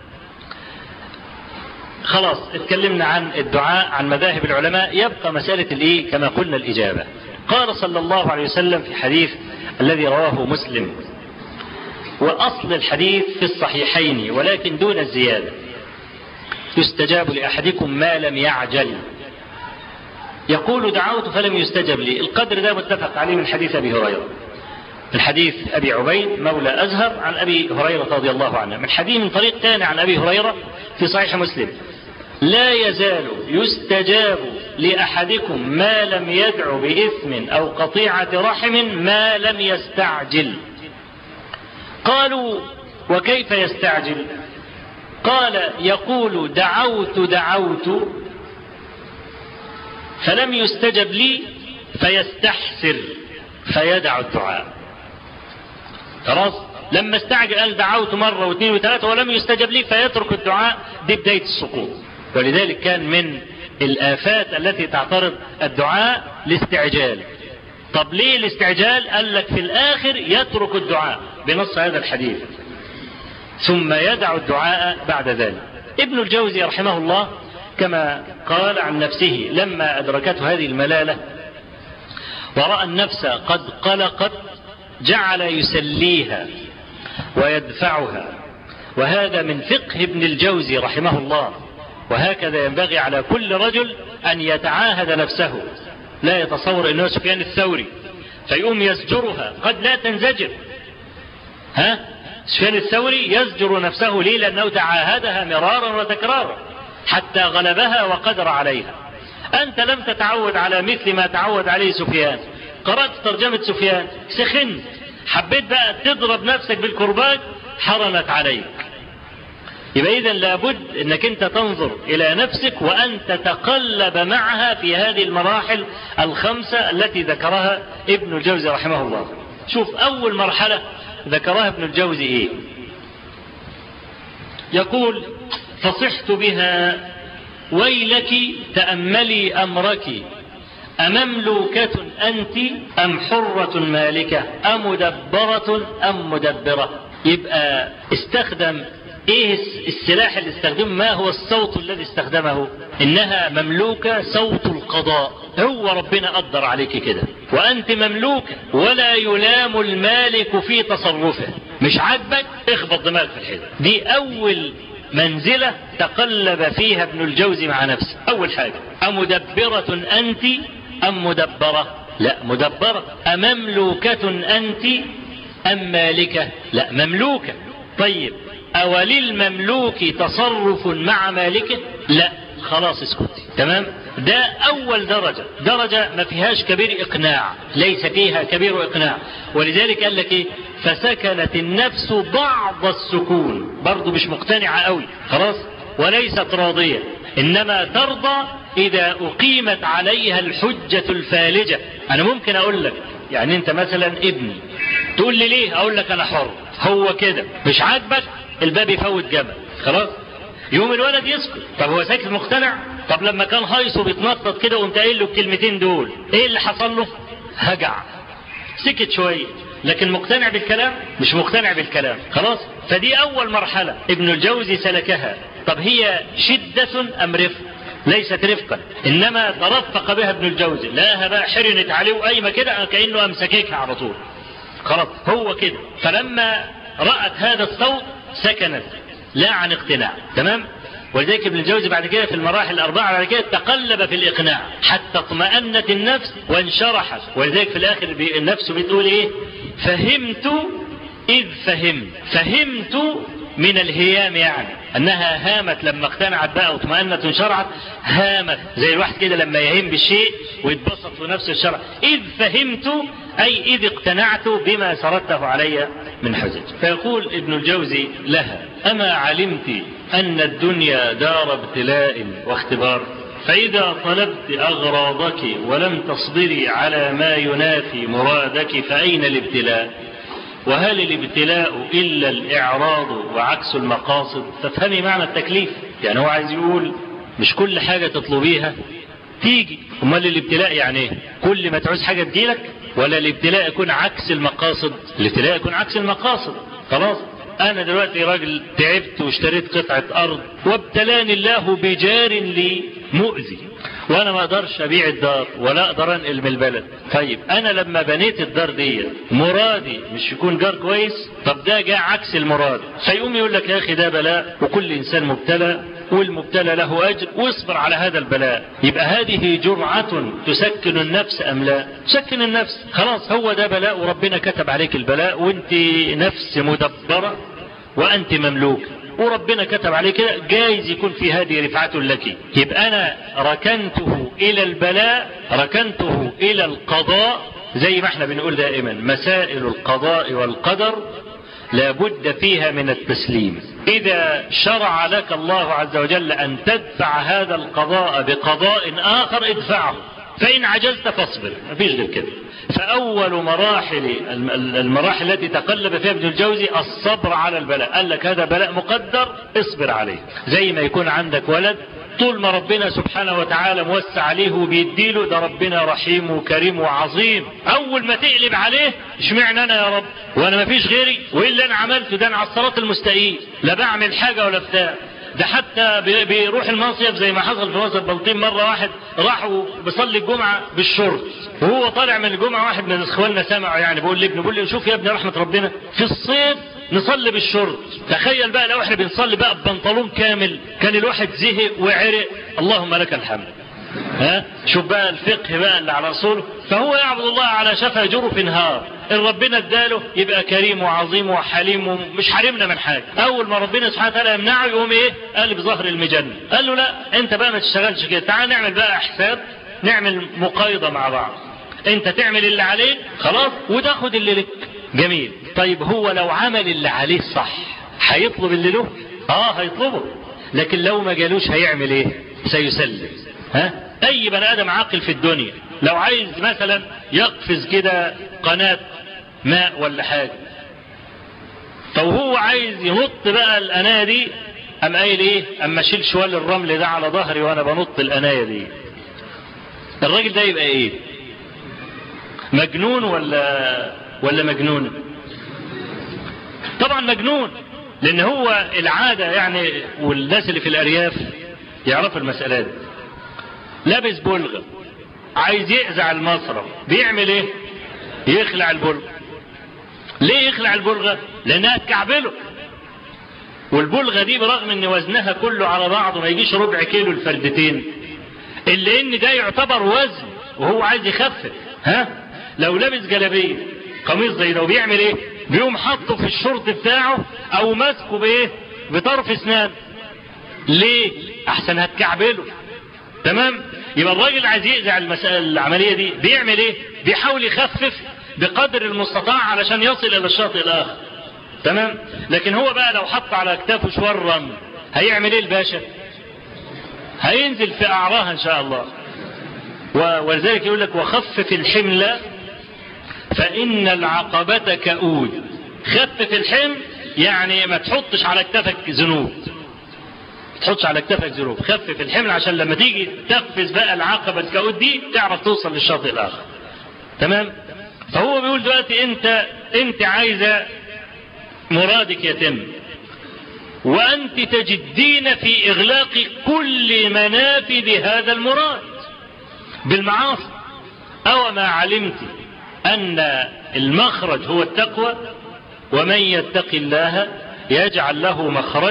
خلاص اتكلمنا عن الدعاء، عن مذاهب العلماء، يبقى مسألة الايه كما قلنا الإجابة. قال صلى الله عليه وسلم في حديث الذي رواه مسلم، وأصل الحديث في الصحيحين ولكن دون الزيادة: يستجاب لأحدكم ما لم يعجل. يقول دعوت فلم يستجب لي، القدر ده متفق عليه من حديث أبي هريرة، من حديث أبي عبيد مولى أزهر عن أبي هريرة رضي الله عنه، من حديث من طريق ثاني عن أبي هريرة في صحيح مسلم: لا يزال يستجاب لأحدكم ما لم يدع بإثم أو قطيعة رحم ما لم يستعجل. قالوا: وكيف يستعجل؟ قال: يقول دعوت دعوت فلم يستجب لي فيستحسر فيدع الدعاء. خلاص، لما استعجل قال دعوت مرة واثنين وثلاثة ولم يستجب لي فيترك الدعاء، دي بداية السقوط. ولذلك كان من الآفات التي تعترض الدعاء الاستعجال. طب ليه الاستعجال؟ قال لك في الآخر يترك الدعاء بنص هذا الحديث، ثم يدع الدعاء بعد ذلك. ابن الجوزي رحمه الله كما قال عن نفسه لما أدركته هذه الملالة ورأى النفس قد قلقت جعل يسليها ويدفعها، وهذا من فقه ابن الجوزي رحمه الله. وهكذا ينبغي على كل رجل أن يتعاهد نفسه، لا يتصور أنه سفيان الثوري فيقوم يزجرها، قد لا تنزجر. ها؟ سفيان الثوري يزجر نفسه ليه؟ لأنه تعاهدها مرارا وتكرارا حتى غلبها وقدر عليها. أنت لم تتعود على مثل ما تعود عليه سفيان، قرأت ترجمة سفيان سخنت، حبيت بقى تضرب نفسك بالكرباج حرمت عليك. يبقى إذن لابد أنك أنت تنظر إلى نفسك وأن تتقلب معها في هذه المراحل الخمسة التي ذكرها ابن الجوزي رحمه الله. شوف أول مرحلة ذكرها ابن الجوزي إيه؟ يقول: فصحت بها ويلك تأملي أمرك، أمملوكة أنت أم حرة مالكة أمدبرة أم مدبرة. يبقى استخدم ايه السلاح اللي استخدمه، ما هو الصوت الذي استخدمه؟ انها مملوكة، صوت القضاء، هو ربنا قدر عليك كده وانت مملوكة، ولا يلام المالك في تصرفه، مش عاجبك اخبط دماغك في الحيط. دي اول منزلة تقلب فيها ابن الجوزي مع نفسه. اول حاجة: أمدبرة انت ام مدبرة؟ لا مدبرة. أمملوكة انت ام مالكة؟ لا مملوكة. طيب أوللمملوك تصرف مع مالكه؟ لا، خلاص اسكتي، تمام. ده أول درجة، درجة ما فيهاش كبير إقناع، ليس فيها كبير إقناع. ولذلك قال لك إيه؟ فسكنت النفس بعض السكون، برضو مش مقتنعة قوي، خلاص، وليست راضية، إنما ترضى إذا أقيمت عليها الحجة الفالجة. أنا ممكن أقول لك يعني أنت مثلا ابني، تقول لي ليه؟ أقول لك أنا حر، هو كده، مش عاجبك الباب يفوت جبل، خلاص، يوم الولد يسكت. طب هو ساكت مقتنع؟ طب لما كان هايصه بيتنطط كده وانت قايل له الكلمتين دول، ايه اللي حصل له؟ هجع، سكت شويه، لكن مقتنع بالكلام؟ مش مقتنع بالكلام، خلاص. فدي اول مرحله ابن الجوزي سلكها. طب هي شده ام رفق؟ ليست رفقا، انما ترفق بها ابن الجوزي، لاها بقى حرنت عليه وقايمه كده كانه امسكيكها على طول، خلاص هو كده. فلما رأت هذا الصوت سكنت، لا عن اقتناع، تمام. ولذلك ابن الجوزي بعد كده في المراحل الأربعة بعد كده تقلب في الإقناع حتى اطمأنت النفس وانشرحت. ولذلك في الآخر النفس بتقول إيه؟ فهمت إذ فهمت. فهمت من الهيام، يعني أنها هامت لما اقتنعت بقى واطمأنت وانشرحت، هامت زي الواحد كده لما يهيم بالشيء ويتبسط في نفسه الشرع. إذ فهمت أي إذ اقتنعت بما سردته علي من حجج. فيقول ابن الجوزي لها: أما علمت أن الدنيا دار ابتلاء واختبار، فإذا طلبت أغراضك ولم تصبري على ما ينافي مرادك فأين الابتلاء؟ وهل الابتلاء إلا الإعراض وعكس المقاصد؟ فافهمي معنى التكليف. يعني هو عايز يقول مش كل حاجة تطلبيها تيجي. امال الابتلاء يعني ايه؟ كل ما تعوز حاجة تجيلك؟ ولا الابتلاء يكون عكس المقاصد؟ الابتلاء يكون عكس المقاصد. خلاص، انا دلوقتي راجل تعبت واشتريت قطعة ارض وابتلاني الله بجار لي مؤذي، وانا ما اقدرش ابيع الدار ولا اقدر انقل من البلد. طيب انا لما بنيت الدار دي مرادي مش يكون جار كويس؟ طب ده جاء عكس المراد. فيقوم يقول لك يا اخي ده بلاء وكل انسان مبتلى والمبتلى له اجر واصبر على هذا البلاء. يبقى هذه جرعة تسكن النفس ام لا؟ تسكن النفس. خلاص هو ده بلاء وربنا كتب عليك البلاء وانت نفس مدبرة وانت مملوك وربنا كتب عليه كده، جايز يكون في هذه رفعة لك. يبقى انا ركنته الى البلاء، ركنته الى القضاء. زي ما احنا بنقول دائما مسائل القضاء والقدر لابد فيها من التسليم. اذا شرع لك الله عز وجل ان تدفع هذا القضاء بقضاء اخر ادفعه، فان عجزت فاصبر، مفيش غير كده. فأول مراحل المراحل التي تقلب فيها ابن الجوزي الصبر على البلاء. قال لك هذا بلاء مقدر اصبر عليه. زي ما يكون عندك ولد طول ما ربنا سبحانه وتعالى موسع عليه وبيديله، ده ربنا رحيم وكريم وعظيم. أول ما تقلب عليه اشمعنى أنا يا رب وأنا ما فيش غيري وإيه اللي أنا عملته ده؟ أنا على الصراط المستقيم لا بعمل حاجة ولا بتاع. ده حتى بيروح المصيف زي ما حصل في مصيف بلطيم. مرة واحد راحوا بيصلي الجمعة بالشرط وهو طالع من الجمعة واحد من اخواننا سمعه يعني بيقول لابنه بيقول لي شوف يا ابني رحمة ربنا في الصيف نصلي بالشرط. تخيل بقى لو احنا بنصلي بقى ببنطلون كامل كان الواحد زهق وعرق. اللهم لك الحمد. ها شوف بقى الفقه بقى اللي على اصوله. فهو يعبد الله على شفا جرف نهار. ان ربنا اداله يبقى كريم وعظيم وحليم ومش حارمنا من حاجه. اول ما ربنا سبحانه وتعالى يمنعه يقوم ايه؟ قال بظهر المجنه. قال له لا انت بقى ما تشتغلش كده، تعال نعمل بقى حساب، نعمل مقايضه مع بعض. انت تعمل اللي عليك خلاص وتاخد اللي لك. جميل. طيب هو لو عمل اللي عليه صح هيطلب اللي له؟ اه هيطلبه. لكن لو ما جالوش هيعمل ايه؟ سيسلم. ها اي بني ادم عاقل في الدنيا لو عايز مثلا يقفز كده قناة ماء ولا حاجة، فهو عايز ينط بقى القناة دي، ام قايل ايه؟ اما اشيل شوال الرمل ده على ظهري وانا بنط القناة دي. الراجل ده يبقى ايه؟ مجنون ولا ولا مجنون؟ طبعا مجنون. لان هو العادة يعني والناس اللي في الارياف يعرفوا المسألة دي. لابس بلغة عايز يقزع المصرف بيعمل ايه؟ يخلع البلغة. ليه يخلع البلغة؟ لانها تكعبله. والبلغة دي برغم ان وزنها كله على بعضه ما يجيش ربع كيلو الفردتين، الا ان ده يعتبر وزن وهو عايز يخفف. ها لو لابس جلابيه قميص زي ده بيعمل ايه؟ بيقوم حاطه في الشورت بتاعه او ماسكه بايه؟ بطرف اسنان. ليه؟ احسن هتكعبله. تمام؟ يبقى الراجل عايز يقزع المسألة العملية دي بيعمل ايه؟ بيحاول يخفف بقدر المستطاع علشان يصل الى الشاطئ الاخر. تمام؟ لكن هو بقى لو حط على اكتافه شوار رمل هيعمل ايه الباشا؟ هينزل في اعراها ان شاء الله. ولذلك يقول لك وخفف الحمل فان العقبة كؤود. خفف الحمل يعني ما تحطش على اكتافك ذنوب، تحطش على اكتافك ذنوب. خفف الحمل عشان لما تيجي تقفز بقى العقبة الكؤود دي تعرف توصل للشاطئ الاخر. تمام؟ فهو بيقول دلوقتي انت انت عايزة مرادك يتم وانت تجدين في اغلاق كل منافذ هذا المراد بالمعاصي. او ما علمت ان المخرج هو التقوى؟ ومن يتق الله يجعل له مخرجا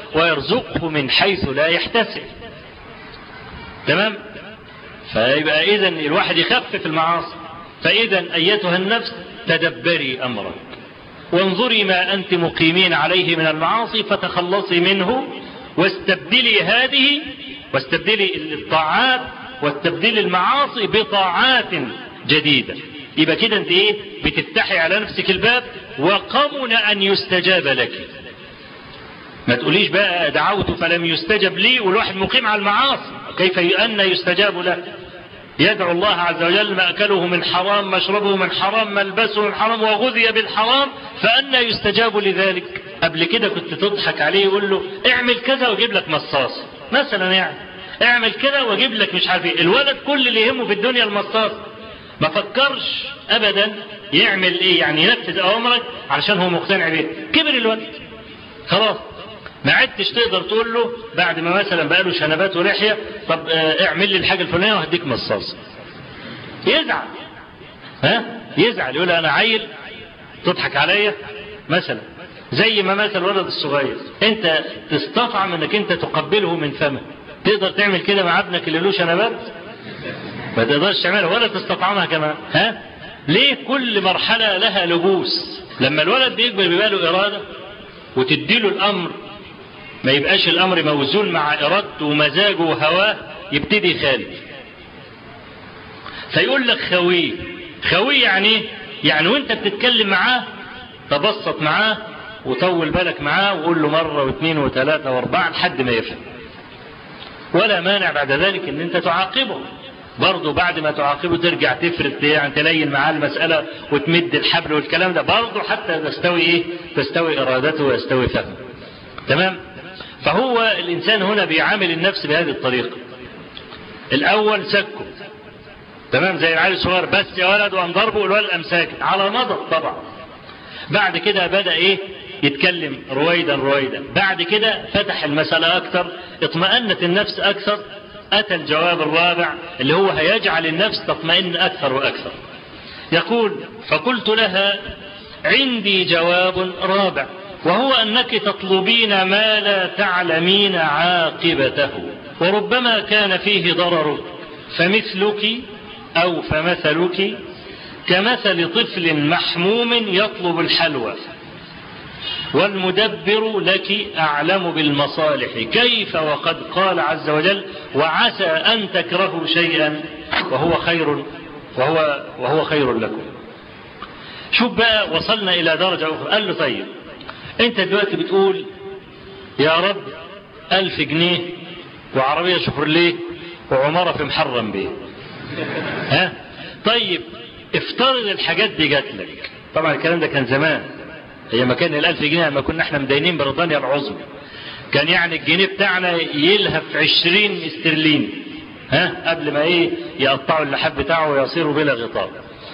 ويرزقه من حيث لا يحتسب. تمام؟ فيبقى إذن الواحد يخفف المعاصي. فإذا أيتها النفس تدبري أمرك وانظري ما أنت مقيمين عليه من المعاصي فتخلصي منه، واستبدلي هذه واستبدلي الطاعات واستبدلي المعاصي بطاعات جديدة. يبقى كده انت ايه؟ بتفتحي على نفسك الباب وقمن ان يستجاب لك. ما تقوليش بقى دعوت فلم يستجب لي والواحد مقيم على المعاصي، كيف أن يستجاب له؟ يدعو الله عز وجل مأكله من حرام مشربه من حرام ملبسه من حرام وغذي بالحرام، فأن يستجاب لذلك؟ قبل كده كنت تضحك عليه يقول له اعمل كذا واجيب لك مصاص مثلا، يعني اعمل كده واجيب لك مش عارف ايه. الولد كل اللي يهمه في الدنيا المصاص، ما فكرش ابدا يعمل ايه، يعني ينفذ اوامرك علشان هو مقتنع بيه. كبر الولد خلاص، ما عدتش تقدر تقول له بعد ما مثلا بقى له شنبات ولحيه طب اعمل لي الحاجه الفلانيه وهديك مصاص. يزعل، ها يزعل يقول انا عيل تضحك عليا مثلا. زي ما مثل الولد الصغير، انت تستطعم انك انت تقبله من فمه، تقدر تعمل كده مع ابنك اللي له شنبات؟ ما تقدرش تعملها ولا تستطعمها كمان. ها ليه؟ كل مرحله لها لبوس. لما الولد بيكبر بيبقى له اراده وتديله الامر، ما يبقاش الامر موزون مع ارادته ومزاجه وهواه، يبتدي يخالف. فيقول لك خويه. خويه يعني ايه؟ يعني وانت بتتكلم معاه تبسط معاه وطول بالك معاه وقول له مره واثنين وثلاثه واربعه لحد ما يفهم. ولا مانع بعد ذلك ان انت تعاقبه برضه، بعد ما تعاقبه ترجع تفرد يعني تلين معاه المساله وتمد الحبل والكلام ده برضه حتى تستوي ايه؟ تستوي ارادته ويستوي فهمه. تمام؟ فهو الانسان هنا بيعامل النفس بهذه الطريقه. الاول سكه، تمام، زي العيل الصغير، بس يا ولد وقام ضربه والولد قام ساكت على مضض طبعا. بعد كده بدا ايه؟ يتكلم رويدا رويدا. بعد كده فتح المساله اكثر، اطمأنت النفس اكثر، اتى الجواب الرابع اللي هو هيجعل النفس تطمئن اكثر واكثر. يقول فقلت لها عندي جواب رابع، وهو أنك تطلبين ما لا تعلمين عاقبته، وربما كان فيه ضرر، فمثلك أو فمثلك كمثل طفل محموم يطلب الحلوى، والمدبر لك أعلم بالمصالح، كيف وقد قال عز وجل وعسى أن تكرهوا شيئا وهو خير وهو, وهو خير لكم. شوف بقى وصلنا إلى درجة أخرى. قال له طيب انت دلوقتي بتقول يا رب ألف جنيه وعربية شفرليه وعمارة في محرم بيه، ها طيب افترض الحاجات دي جات لك. طبعا الكلام ده كان زمان، هي ما كان الألف جنيه لما كنا احنا مدينين بريطانيا العظمى كان يعني الجنيه بتاعنا يلهف عشرين استرلين، ها قبل ما ايه يقطعوا اللحاف بتاعه ويصيروا بلا غطاء.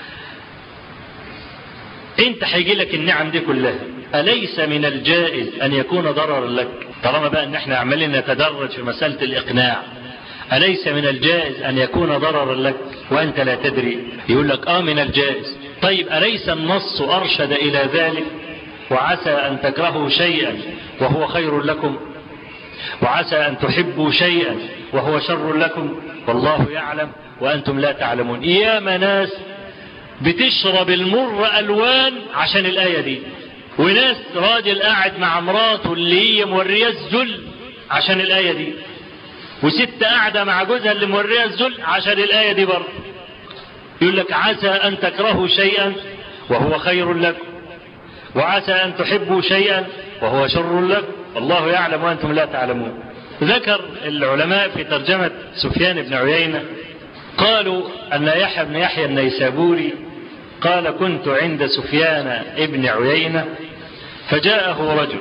انت هيجي لك النعم دي كلها، أليس من الجائز أن يكون ضررا لك؟ طالما بقى أن احنا عمالين نتدرج في مسألة الإقناع، أليس من الجائز أن يكون ضررا لك وأنت لا تدري؟ يقول لك آه من الجائز. طيب أليس النص أرشد إلى ذلك؟ وعسى أن تكرهوا شيئا وهو خير لكم، وعسى أن تحبوا شيئا وهو شر لكم، والله يعلم وأنتم لا تعلمون. يا ناس بتشرب المر ألوان عشان الآية دي، وناس راجل قاعد مع مراته اللي هي موريه الذل عشان الآية دي، وست قاعدة مع جوزها اللي موريه الذل عشان الآية دي برضه. يقول لك عسى أن تكرهوا شيئا وهو خير لكم، وعسى أن تحبوا شيئا وهو شر لكم، الله يعلم وأنتم لا تعلمون. ذكر العلماء في ترجمة سفيان بن عيينة قالوا أن يحيى بن يحيى النيسابوري قال كنت عند سفيان ابن عيينة فجاءه رجل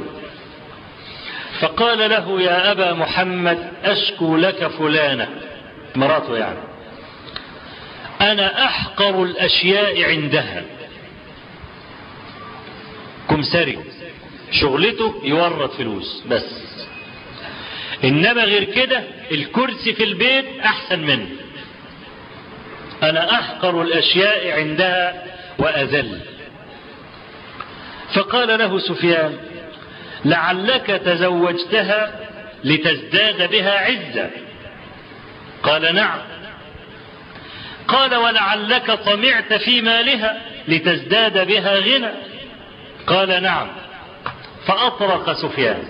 فقال له يا أبا محمد أشكو لك فلانة، مراته يعني، أنا أحقر الأشياء عندها. كمسري شغلته يورط فلوس بس، إنما غير كده الكرسي في البيت أحسن منه. أنا أحقر الأشياء عندها وأذل. فقال له سفيان لعلك تزوجتها لتزداد بها عزة؟ قال نعم. قال ولعلك طمعت في مالها لتزداد بها غنى؟ قال نعم. فأطرق سفيان،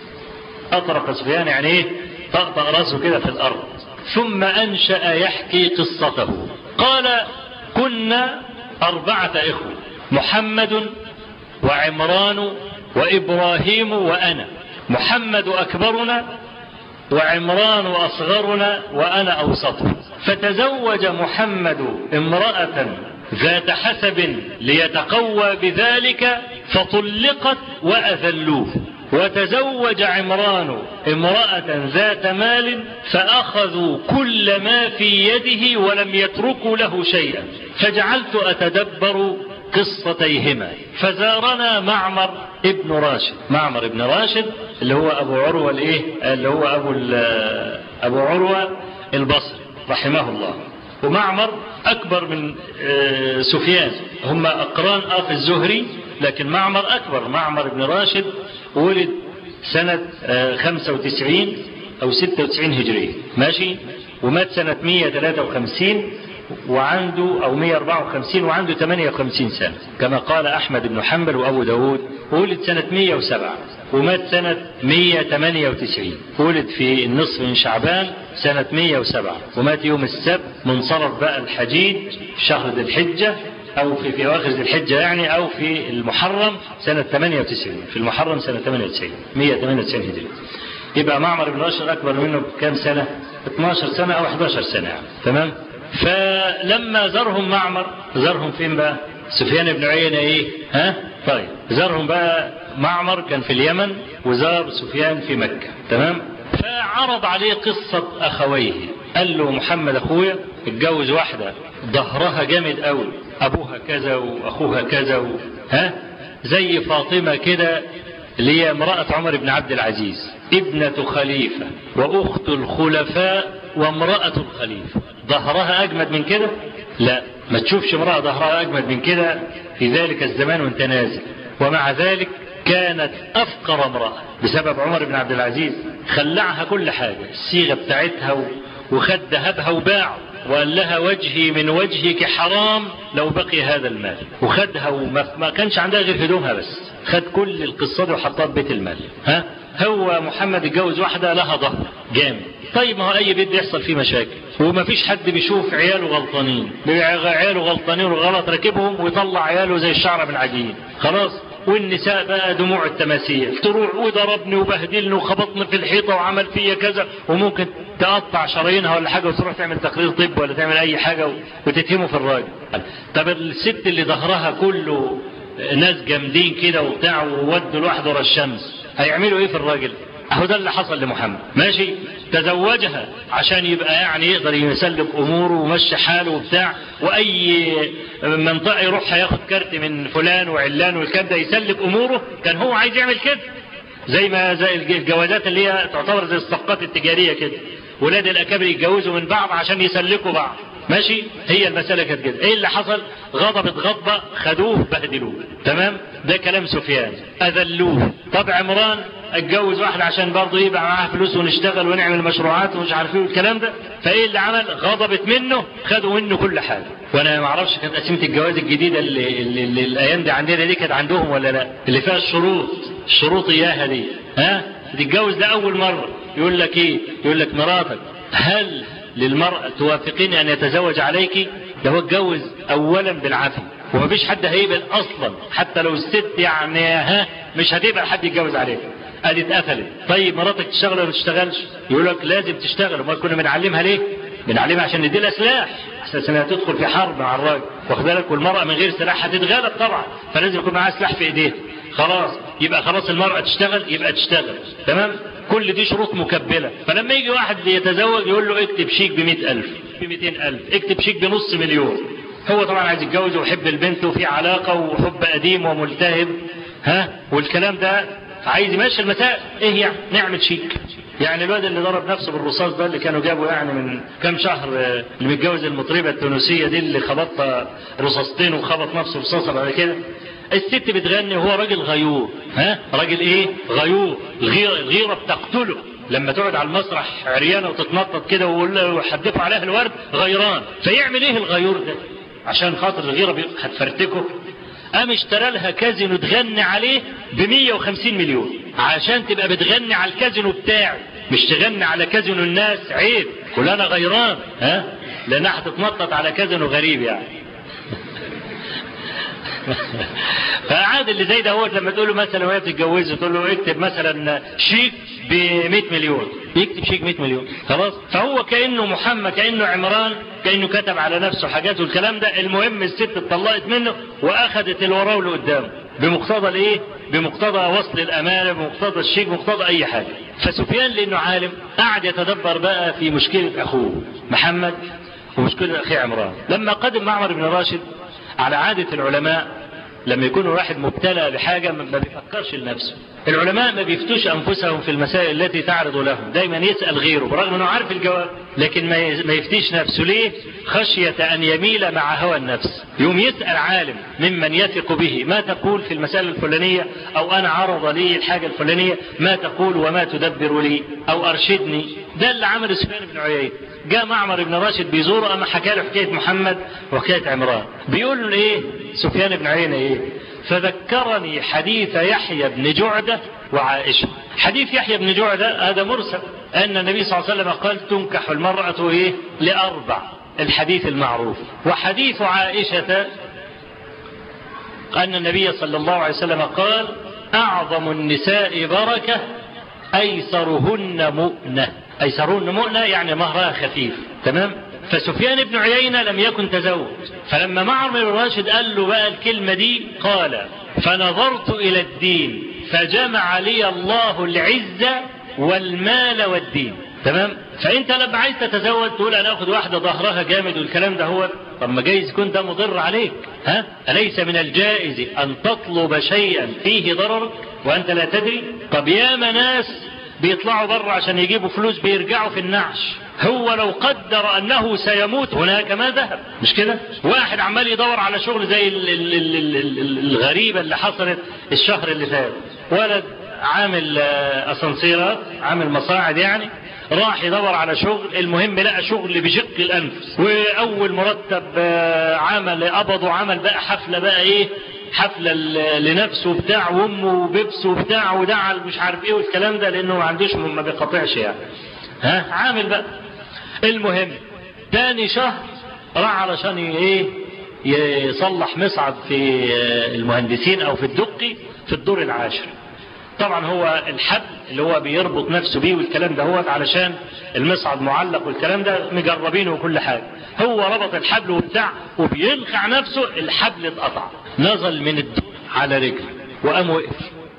أطرق سفيان يعني ايه؟ طأطأ رأسه كده في الأرض، ثم أنشأ يحكي قصته. قال كنا أربعة إخوة، محمد وعمران وإبراهيم وأنا. محمد أكبرنا وعمران أصغرنا وأنا أوسطهم. فتزوج محمد امرأة ذات حسب ليتقوى بذلك فطلقت وأذلوه، وتزوج عمران امرأة ذات مال فأخذوا كل ما في يده ولم يتركوا له شيئا. فجعلت أتدبر قصتيهما، فزارنا معمر ابن راشد. معمر ابن راشد اللي هو أبو عروة الإيه؟ اللي هو أبو, أبو عروة البصري رحمه الله. ومعمر أكبر من سفيان، هم أقران في الزهري، لكن معمر أكبر. معمر ابن راشد ولد سنة خمسة وتسعين أو ستة وتسعين هجرية، ماشي، ومات سنة مئة وثلاثة وخمسين وعنده أو مئة وأربعة وخمسين وعنده ثمانية وخمسين سنة كما قال أحمد بن حنبل وأبو داود. ولد سنة مئة وسبعة ومات سنة مئة وثمانية وتسعين. ولد في النصف من شعبان سنة مئة وسبعة ومات يوم السبت منصرف بقى الحجيج في شهر ذي الحجة أو في في أواخر ذي الحجة يعني، أو في المحرم سنة ثمانية وتسعين. في المحرم سنة ثمانية وتسعين مئة وثمانية وتسعين هجري. يبقى معمر بن راشد أكبر منه بكام سنة؟ اثناشر سنة أو إحدى عشرة سنة يعني. تمام. فلما زارهم معمر، زارهم فين بقى؟ سفيان بن عيينة ايه؟ ها؟ طيب زارهم بقى معمر كان في اليمن، وزار سفيان في مكة. تمام. فعرض عليه قصة أخويه، قال له محمد أخويا اتجوز واحدة ظهرها جامد قوي، أبوها كذا وأخوها كذا و... ها؟ زي فاطمة كده اللي هي امرأة عمر بن عبد العزيز، ابنة خليفة وأخت الخلفاء وامرأة الخليفة. ظهرها أجمد من كده؟ لا، ما تشوفش امرأة ظهرها أجمد من كده في ذلك الزمان وانت نازل. ومع ذلك كانت أفقر امرأة بسبب عمر بن عبد العزيز، خلعها كل حاجة، الصيغة بتاعتها وخد ذهبها وباعه، وقال لها وجهي من وجهك حرام لو بقي هذا المال، وخدها وما كانش عندها غير هدومها بس، خد كل القصة دي وحطها في بيت المال. ها؟ هو محمد اتجوز واحدة لها ظهر جامد. طيب ما هو أي بيت بيحصل فيه مشاكل، وما فيش حد بيشوف عياله غلطانين، عياله غلطانين وغلط راكبهم ويطلع عياله زي الشعر من عجين. خلاص. والنساء بقى دموع التماثيل، تروح وضربني وبهدلني وخبطني في الحيطة وعمل فيا كذا، وممكن تقطع شرايينها ولا حاجة وتروح تعمل تقرير طب ولا تعمل أي حاجة وتتهمه في الراجل. طب الست اللي ظهرها كله ناس جامدين كده وبتاع وودوا لوحده ورا الشمس، هيعملوا ايه في الراجل؟ اهو ده اللي حصل لمحمد. ماشي، تزوجها عشان يبقى يعني يقدر يسلك اموره ومشي حاله وبتاع، واي منطقه يروح هياخد كارت من فلان وعلان والكلام ده يسلك اموره. كان هو عايز يعمل كده، زي ما زي الجوازات اللي هي تعتبر زي الصفقات التجاريه كده، ولاد الاكابر يتجوزوا من بعض عشان يسلكوا بعض. ماشي، هي المسألة كانت كده. ايه اللي حصل؟ غضبت غضبة، خدوه بهدلوه. تمام. ده كلام سفيان، اذلوه. طب عمران اتجوز واحدة عشان برضه يبقى معاها فلوس ونشتغل ونعمل مشروعات ومش عارف ايه والكلام ده. فايه اللي عمل؟ غضبت منه، خدوا منه كل حاجة. وانا ما اعرفش كانت قسيمة الجواز الجديدة اللي, اللي, اللي الايام دي عندنا دي كانت عندهم ولا لا، اللي فيها الشروط، الشروط اياها دي. ها؟ تتجوز ده اول مرة يقول لك ايه؟ يقول لك مراتك هل للمرأة توافقين أن يتزوج عليك؟ ده هو اتجوز أولا بالعافية، ومفيش حد هيقبل أصلا، حتى لو الست يعني ها مش هتقبل حد يتجوز عليك. قال اتقفلت. طيب مراتك تشتغل ولا ما تشتغلش؟ يقول لك لازم تشتغل. وما كنا بنعلمها ليه؟ بنعلمها عشان ندي لها سلاح، اساس انها تدخل في حرب مع الراجل، واخد بالك؟ والمرأة من غير سلاح هتتغلب طبعا، فلازم يكون معاها سلاح في ايديها. خلاص، يبقى خلاص المرأة تشتغل يبقى تشتغل. تمام؟ كل دي شروط مكبلة. فلما يجي واحد يتزوج يقول له اكتب شيك بمئة ألف، بمئتين ألف، اكتب شيك بنص مليون. هو طبعا عايز يتجوز ويحب البنت وفي علاقة وحب قديم وملتهب، ها، والكلام ده عايز يمشي المسائل. ايه يعني؟ نعمل شيك. يعني الواد اللي ضرب نفسه بالرصاص ده اللي كانوا جابوا يعني من كام شهر، اللي متجوز المطربة التونسية دي اللي خبط رصاصتين وخبط نفسه رصاصة بعد كده، الست بتغني وهو راجل غيور، ها راجل ايه غيور، الغيرة, الغيرة بتقتله لما تقعد على المسرح عريانة وتتنطط كده ويحدفوا عليها الورد غيران. فيعمل ايه الغيور ده عشان خاطر الغيرة هتفرتكه؟ قام اشترى لها كازينو تغني عليه ب مية وخمسين مليون عشان تبقى بتغني على الكازينو بتاعي، مش تغني على كازينو الناس. عيب، كلنا غيران، ها لانها هتتنطط على كازينو غريب يعني. فعاد اللي زي ده هو لما تقول له مثلا وهي بتتجوزه تقول له اكتب مثلا شيك ب مية مليون، يكتب شيك مية مليون خلاص. فهو كانه محمد، كانه عمران، كانه كتب على نفسه حاجات والكلام ده. المهم الست اتطلقت منه واخذت اللي وراه واللي قدامه بمقتضى الايه؟ بمقتضى وصل الامانه، بمقتضى الشيك، بمقتضى اي حاجه. فسفيان لانه عالم قعد يتدبر بقى في مشكله اخوه محمد ومشكله اخيه عمران. لما قدم معمر بن راشد على عادة العلماء لما يكون واحد مبتلى بحاجة ما بيفكرش لنفسه. العلماء ما بيفتوش أنفسهم في المسائل التي تعرض لهم، دايما يسأل غيره برغم أنه عارف الجواب، لكن ما يفتيش نفسه. ليه؟ خشية أن يميل مع هوى النفس. يوم يسأل عالم ممن يثق به ما تقول في المسألة الفلانية، أو أنا عرض لي الحاجة الفلانية ما تقول وما تدبر لي، أو أرشدني. ده اللي عمل سفيان بن عيينة. جاء معمر بن راشد بيزوره، أما حكى له حكاية محمد وحكاية عمران. بيقول له إيه سفيان بن عيينة إيه؟ فذكرني حديث يحيى بن جعدة وعائشة. حديث يحيى بن جعدة هذا مرسل، أن النبي صلى الله عليه وسلم قال تنكح المرأة إيه؟ لأربع، الحديث المعروف. وحديث عائشة أن النبي صلى الله عليه وسلم قال أعظم النساء بركة أيسرهن مؤنة. أيسرهن مؤنة يعني مهرها خفيف، تمام؟ فسفيان بن عيينة لم يكن تزوج، فلما معمر بن راشد قال له بقى الكلمة دي قال فنظرت إلى الدين فجمع لي الله العزة والمال والدين. تمام؟ فأنت لما عايز تتزوج تقول أنا أخذ واحدة ظهرها جامد والكلام ده، هو طب ما جايز يكون ده مضر عليك، ها؟ أليس من الجائز أن تطلب شيئا فيه ضرر وأنت لا تدري؟ طب ياما ناس بيطلعوا بره عشان يجيبوا فلوس بيرجعوا في النعش. هو لو قدر أنه سيموت هناك ما ذهب، مش كده؟ واحد عمال يدور على شغل زي ال ال ال ال ال الغريبة اللي حصلت الشهر اللي فات. ولد عامل أسانسيرات، عامل مصاعد يعني، راح يدور على شغل. المهم لقى شغل بشق الأنفس، وأول مرتب عمل قبض وعمل بقى حفلة بقى إيه، حفلة لنفسه بتاع وامه وبيبسه وبتاع ودعا مش عارف ايه والكلام ده، لانه ما عندوش ما بيقطعش يعني، ها عامل بقى. المهم تاني شهر راح علشان ايه يصلح مصعد في المهندسين او في الدقي في الدور العاشر. طبعا هو الحبل اللي هو بيربط نفسه بيه والكلام ده هو علشان المصعد معلق والكلام ده مجربينه وكل حاجة. هو ربط الحبل وبتاع وبينخع نفسه، الحبل اتقطع، نزل من الدور على رجل وقام وقف.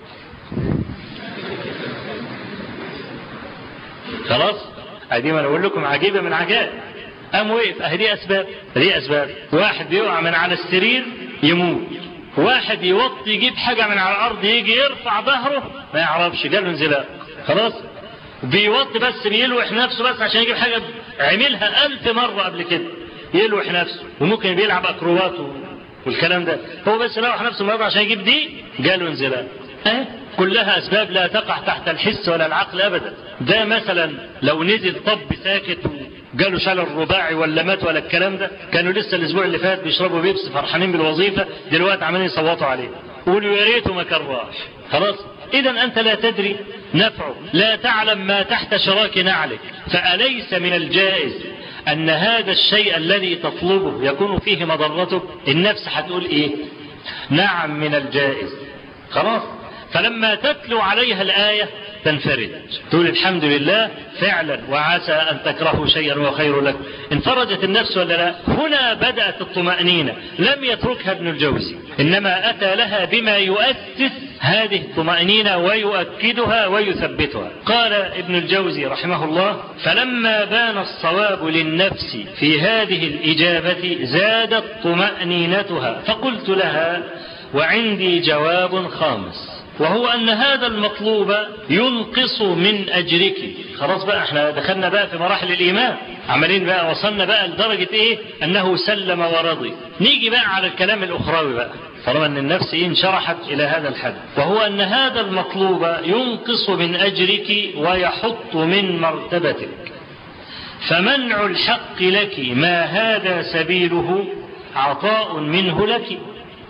خلاص ادي ما اقول لكم عجيبة من عجائب. قام وقف. اهدي اسباب، دي اسباب. واحد بيقع من على السرير يموت، واحد يوطي يجيب حاجة من على الارض يجي يرفع ظهره ما يعرفش، جاله انزلاق. خلاص بيوطي بس بيلوح نفسه بس عشان يجيب حاجة عملها ألف مرة قبل كده، يلوح نفسه. وممكن بيلعب اكروبات والكلام ده، هو بس لوح نفسه مرة عشان يجيب دي جاله انزلاق. اه كلها اسباب لا تقع تحت الحس ولا العقل ابدا. ده مثلا لو نزل طب ساكت وجاله شلل رباعي ولا مات ولا الكلام ده، كانوا لسه الاسبوع اللي فات بيشربوا بيبس فرحانين بالوظيفة، دلوقتي عمالين يصوتوا عليه قولوا يا ريته ما كان راح. خلاص اذا انت لا تدري نفعه، لا تعلم ما تحت شراك نعلك. فأليس من الجائز ان هذا الشيء الذي تطلبه يكون فيه مضرتك؟ النفس هتقول ايه؟ نعم من الجائز. خلاص فلما تتلو عليها الآية تنفرد، تقول الحمد لله فعلا وعسى أن تكرهوا شيئا وهو خير لكم. انفرجت النفس ولا لا؟ هنا بدأت الطمأنينة. لم يتركها ابن الجوزي، إنما أتى لها بما يؤسس هذه الطمأنينة ويؤكدها ويثبتها. قال ابن الجوزي رحمه الله فلما بان الصواب للنفس في هذه الإجابة زادت طمأنينتها، فقلت لها وعندي جواب خامس، وهو أن هذا المطلوب ينقص من أجرك. خلاص بقى احنا دخلنا بقى في مراحل الإيمان، عمالين بقى وصلنا بقى لدرجة ايه؟ أنه سلم ورضي. نيجي بقى على الكلام الأخروي بقى. طالما أن النفس انشرحت إلى هذا الحد، وهو أن هذا المطلوب ينقص من أجرك ويحط من مرتبتك، فمنع الحق لك ما هذا سبيله عطاء منه لك.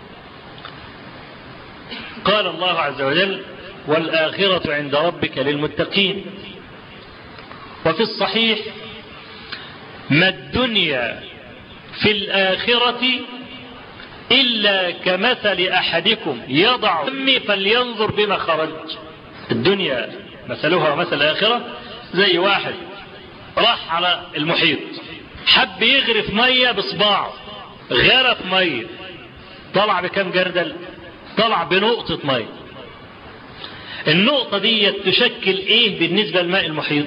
قال الله عز وجل: والآخرة عند ربك للمتقين. وفي الصحيح: ما الدنيا في الآخرة إلا كمثل أحدكم يضع فمه فلينظر بما خرج. الدنيا مثلها ومثل الآخرة زي واحد راح على المحيط، حب يغرف مية بصباعه، غرف مية، طلع بكم جردل؟ طلع بنقطة مية. النقطة دي تشكل ايه بالنسبة لماء المحيط؟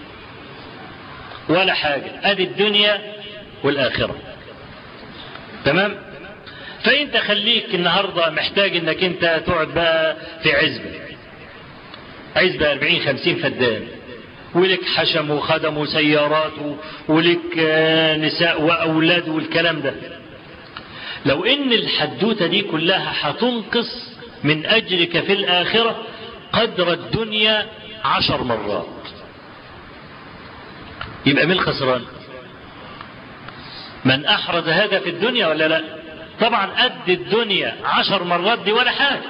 ولا حاجة. ادي الدنيا والآخرة. تمام؟ فانت خليك النهاردة محتاج انك انت تقعد بقى في عزبة عزبة أربعين خمسين فدان، ولك حشم وخدم وسيارات ولك نساء وأولاد والكلام ده. لو ان الحدوتة دي كلها هتنقص من أجرك في الآخرة قدر الدنيا عشر مرات، يبقى مين الخسران؟ من أحرز هذا في الدنيا ولا لا؟ طبعا قد الدنيا عشر مرات دي ولا حاجة،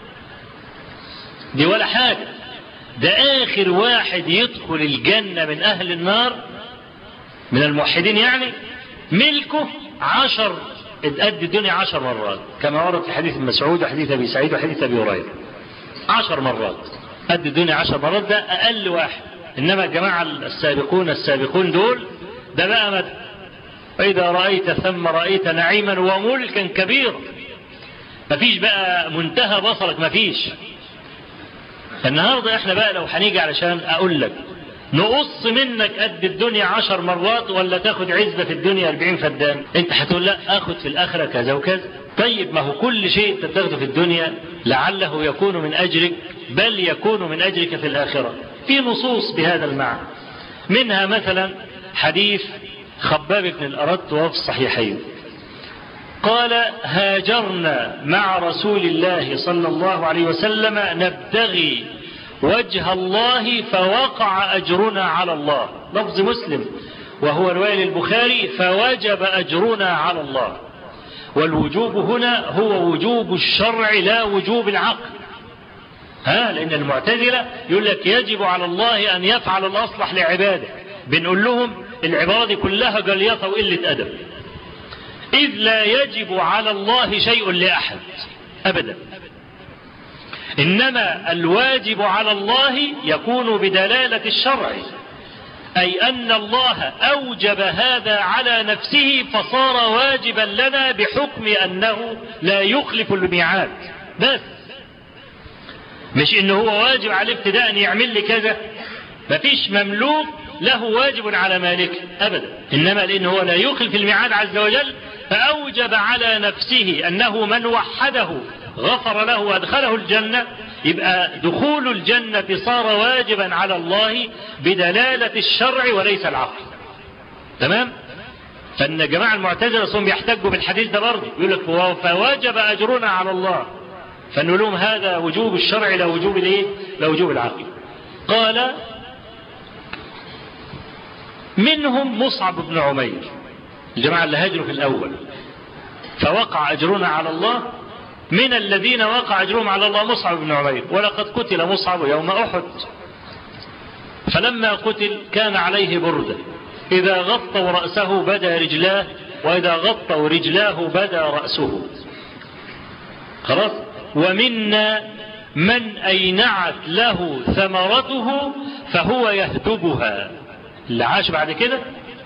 دي ولا حاجة. ده آخر واحد يدخل الجنة من أهل النار من الموحدين يعني ملكه عشر قد الدنيا عشر مرات، كما ورد في حديث مسعود وحديث أبي سعيد وحديث أبي هريرة. عشر مرات قد الدنيا عشر مرات، ده أقل واحد. إنما الجماعة السابقون السابقون دول ده بقى مد. إذا رأيت ثم رأيت نعيما وملكا كبيرا. مفيش بقى منتهى بصرك، مفيش. النهاردة احنا بقى لو هنيجي علشان أقول لك نقص منك قد الدنيا عشر مرات ولا تاخد عزبة في الدنيا أربعين فدان، انت هتقول لا اخد في الآخرة كذا وكذا. طيب ما هو كل شيء تاخده في الدنيا لعله يكون من أجرك، بل يكون من أجرك في الآخرة. في نصوص بهذا المعنى، منها مثلا حديث خباب بن الأرت وهو في الصحيحين، قال: هاجرنا مع رسول الله صلى الله عليه وسلم نبتغي وجه الله فوقع أجرنا على الله. لفظ مسلم وهو رواية البخاري: فوجب أجرنا على الله. والوجوب هنا هو وجوب الشرع لا وجوب العقل. ها لأن المعتزلة يقول لك يجب على الله أن يفعل الأصلح لعباده. بنقول لهم العبارة دي كلها جليطة وقلة أدب، إذ لا يجب على الله شيء لأحد أبدا، إنما الواجب على الله يكون بدلالة الشرع، أي أن الله أوجب هذا على نفسه فصار واجبا لنا بحكم أنه لا يخلف الميعاد. بس مش إنه هو واجب على ابتداء أن يعمل لي كذا، مفيش مملوك له واجب على مالك أبدا، إنما لأنه هو لا يخلف الميعاد عز وجل فأوجب على نفسه أنه من وحده غفر له وأدخله الجنة، يبقى دخول الجنة صار واجبا على الله بدلالة الشرع وليس العقل. تمام؟ فإن جماعة المعتزلة صم يحتجوا بالحديث ده برضه، يقول لك فواجب أجرنا على الله، فنقول لهم هذا وجوب الشرع لا وجوب الايه؟ لا وجوب العقل. قال: منهم مصعب بن عمير، الجماعة اللي هاجروا في الأول، فوقع أجرنا على الله. من الذين وقع أجرهم على الله مصعب بن عمير، ولقد قتل مصعب يوم أحد. فلما قتل كان عليه بردة، إذا غطوا رأسه بدا رجلاه، وإذا غطوا رجلاه بدا رأسه. خلاص. ومنا من أينعت له ثمرته فهو يهدبها، اللي عاش بعد كده.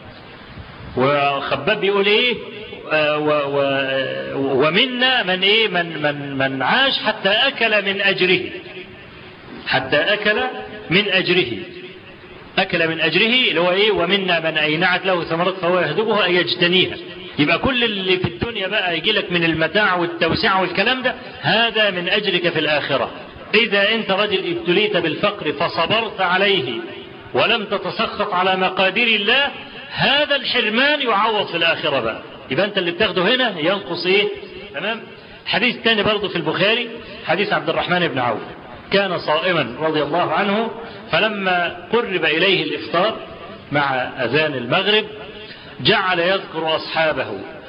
وخباب بيقول ايه؟ و و ومنا من ايه من من من عاش حتى اكل من اجره، حتى اكل من اجره، اكل من اجره اللي هو ايه؟ ومنا من اينعت له ثمرات فهو يهدبها اي يجتنيها. يبقى كل اللي في الدنيا بقى يجي لك من المتاع والتوسعة والكلام ده، هذا من اجرك في الاخره. اذا انت رجل ابتليت بالفقر فصبرت عليه ولم تتسخط على مقادير الله، هذا الحرمان يعوض في الآخرة بقى. يبقى أنت اللي بتاخده هنا ينقص إيه؟ تمام؟ حديث تاني برضه في البخاري، حديث عبد الرحمن بن عوف، كان صائما رضي الله عنه، فلما قرب إليه الإفطار مع أذان المغرب جعل يذكر أصحابه،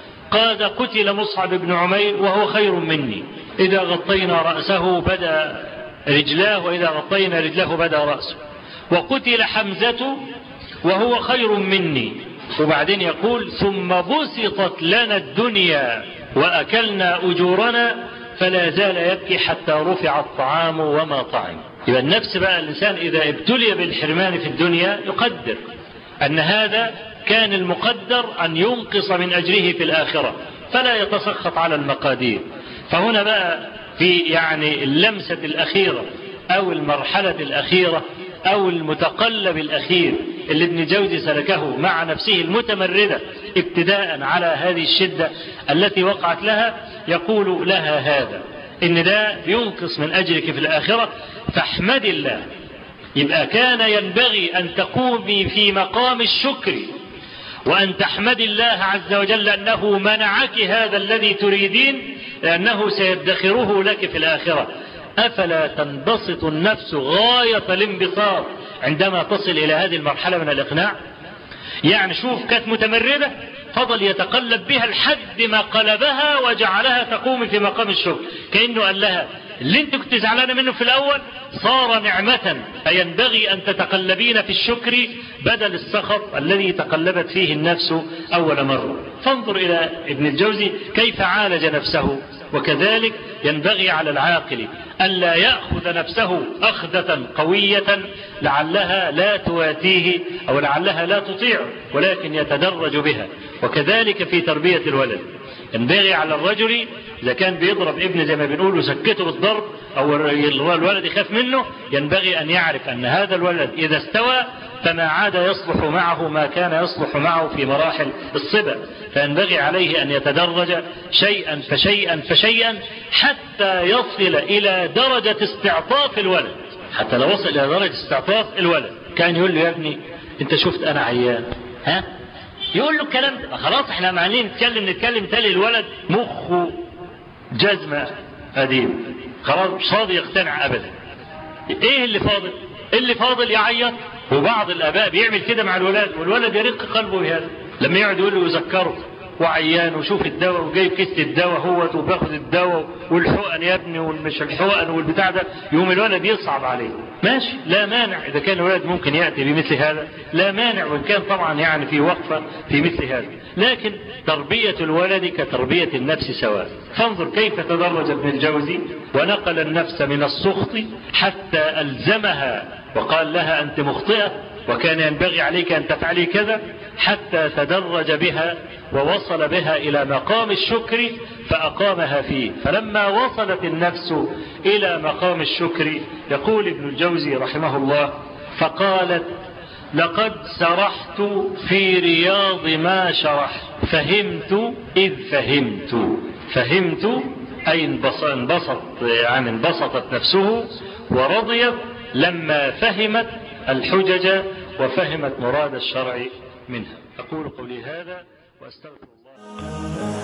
قال قتل مصعب بن عمير وهو خير مني، إذا غطينا رأسه بدا رجلاه وإذا غطينا رجله بدا رأسه، وقتل حمزة وهو خير مني. وبعدين يقول ثم بسطت لنا الدنيا وأكلنا أجورنا فلا زال يبكي حتى رفع الطعام وما طعم. يبقى النفس بقى الإنسان إذا ابتلي بالحرمان في الدنيا يقدر أن هذا كان المقدر أن ينقص من أجره في الآخرة، فلا يتسخط على المقادير. فهنا بقى في يعني اللمسة الأخيرة أو المرحلة الأخيرة أو المتقلب الأخير اللي ابن جوزي سلكه مع نفسه المتمردة ابتداء على هذه الشدة التي وقعت لها، يقول لها هذا إن ده ينقص من أجرك في الآخرة فاحمد الله. يبقى كان ينبغي أن تقومي في مقام الشكر وأن تحمد الله عز وجل أنه منعك هذا الذي تريدين، لأنه سيدخره لك في الآخرة. أفلا تنبسط النفس غاية الانبساط عندما تصل إلى هذه المرحلة من الإقناع؟ يعني شوف كانت متمردة فضل يتقلب بها لحد ما قلبها وجعلها تقوم في مقام الشكر، كأنه قال لها اللي انت كنت زعلانة منه في الأول صار نعمة، فينبغي أن تتقلبين في الشكر بدل السخط الذي تقلبت فيه النفس أول مرة. فانظر إلى ابن الجوزي كيف عالج نفسه. وكذلك ينبغي على العاقل ألا يأخذ نفسه أخذة قوية لعلها لا تواتيه أو لعلها لا تطيعه، ولكن يتدرج بها. وكذلك في تربية الولد ينبغي على الرجل إذا كان بيضرب ابن زي ما بنقول وسكته بالضرب أو الولد يخاف منه، ينبغي أن يعرف أن هذا الولد إذا استوى فما عاد يصلح معه ما كان يصلح معه في مراحل الصبا، فينبغي عليه أن يتدرج شيئا فشيئا فشيئا حتى يصل إلى درجة استعطاف الولد. حتى لو وصل إلى درجة استعطاف الولد كان يقول له يا ابني أنت شفت أنا عيان ها؟ يقول له الكلام ده خلاص احنا معانين نتكلم نتكلم تالي الولد مخه جزمة قديم خلاص مش راضي يقتنع أبدا. ايه اللي فاضل؟ اللي فاضل يعيط. وبعض الآباء بيعمل كده مع الولاد والولد يرق قلبه بهذا لما يقعد يقول له يذكره وعيان وشوف الدواء وجايب كيس الدواء هو وباخد الدواء والحقن يا ابني والمش الحقن والبتاع ده، يوم الولد يصعب عليه. ماشي لا مانع إذا كان الولد ممكن يأتي بمثل هذا، لا مانع وإن كان طبعا يعني في وقفة في مثل هذا، لكن تربية الولد كتربية النفس سواء. فانظر كيف تدرج ابن الجوزي ونقل النفس من السخط حتى ألزمها وقال لها أنت مخطئة وكان ينبغي عليك أن تفعلي كذا، حتى تدرج بها ووصل بها إلى مقام الشكر فأقامها فيه. فلما وصلت النفس إلى مقام الشكر يقول ابن الجوزي رحمه الله فقالت لقد سرحت في رياض ما شرحت فهمت إذ فهمت. فهمت أي انبسط يعني انبسطت نفسه ورضيت لما فهمت الحجج وفهمت مراد الشرع منها. أقول قولي هذا وأستغفر الله.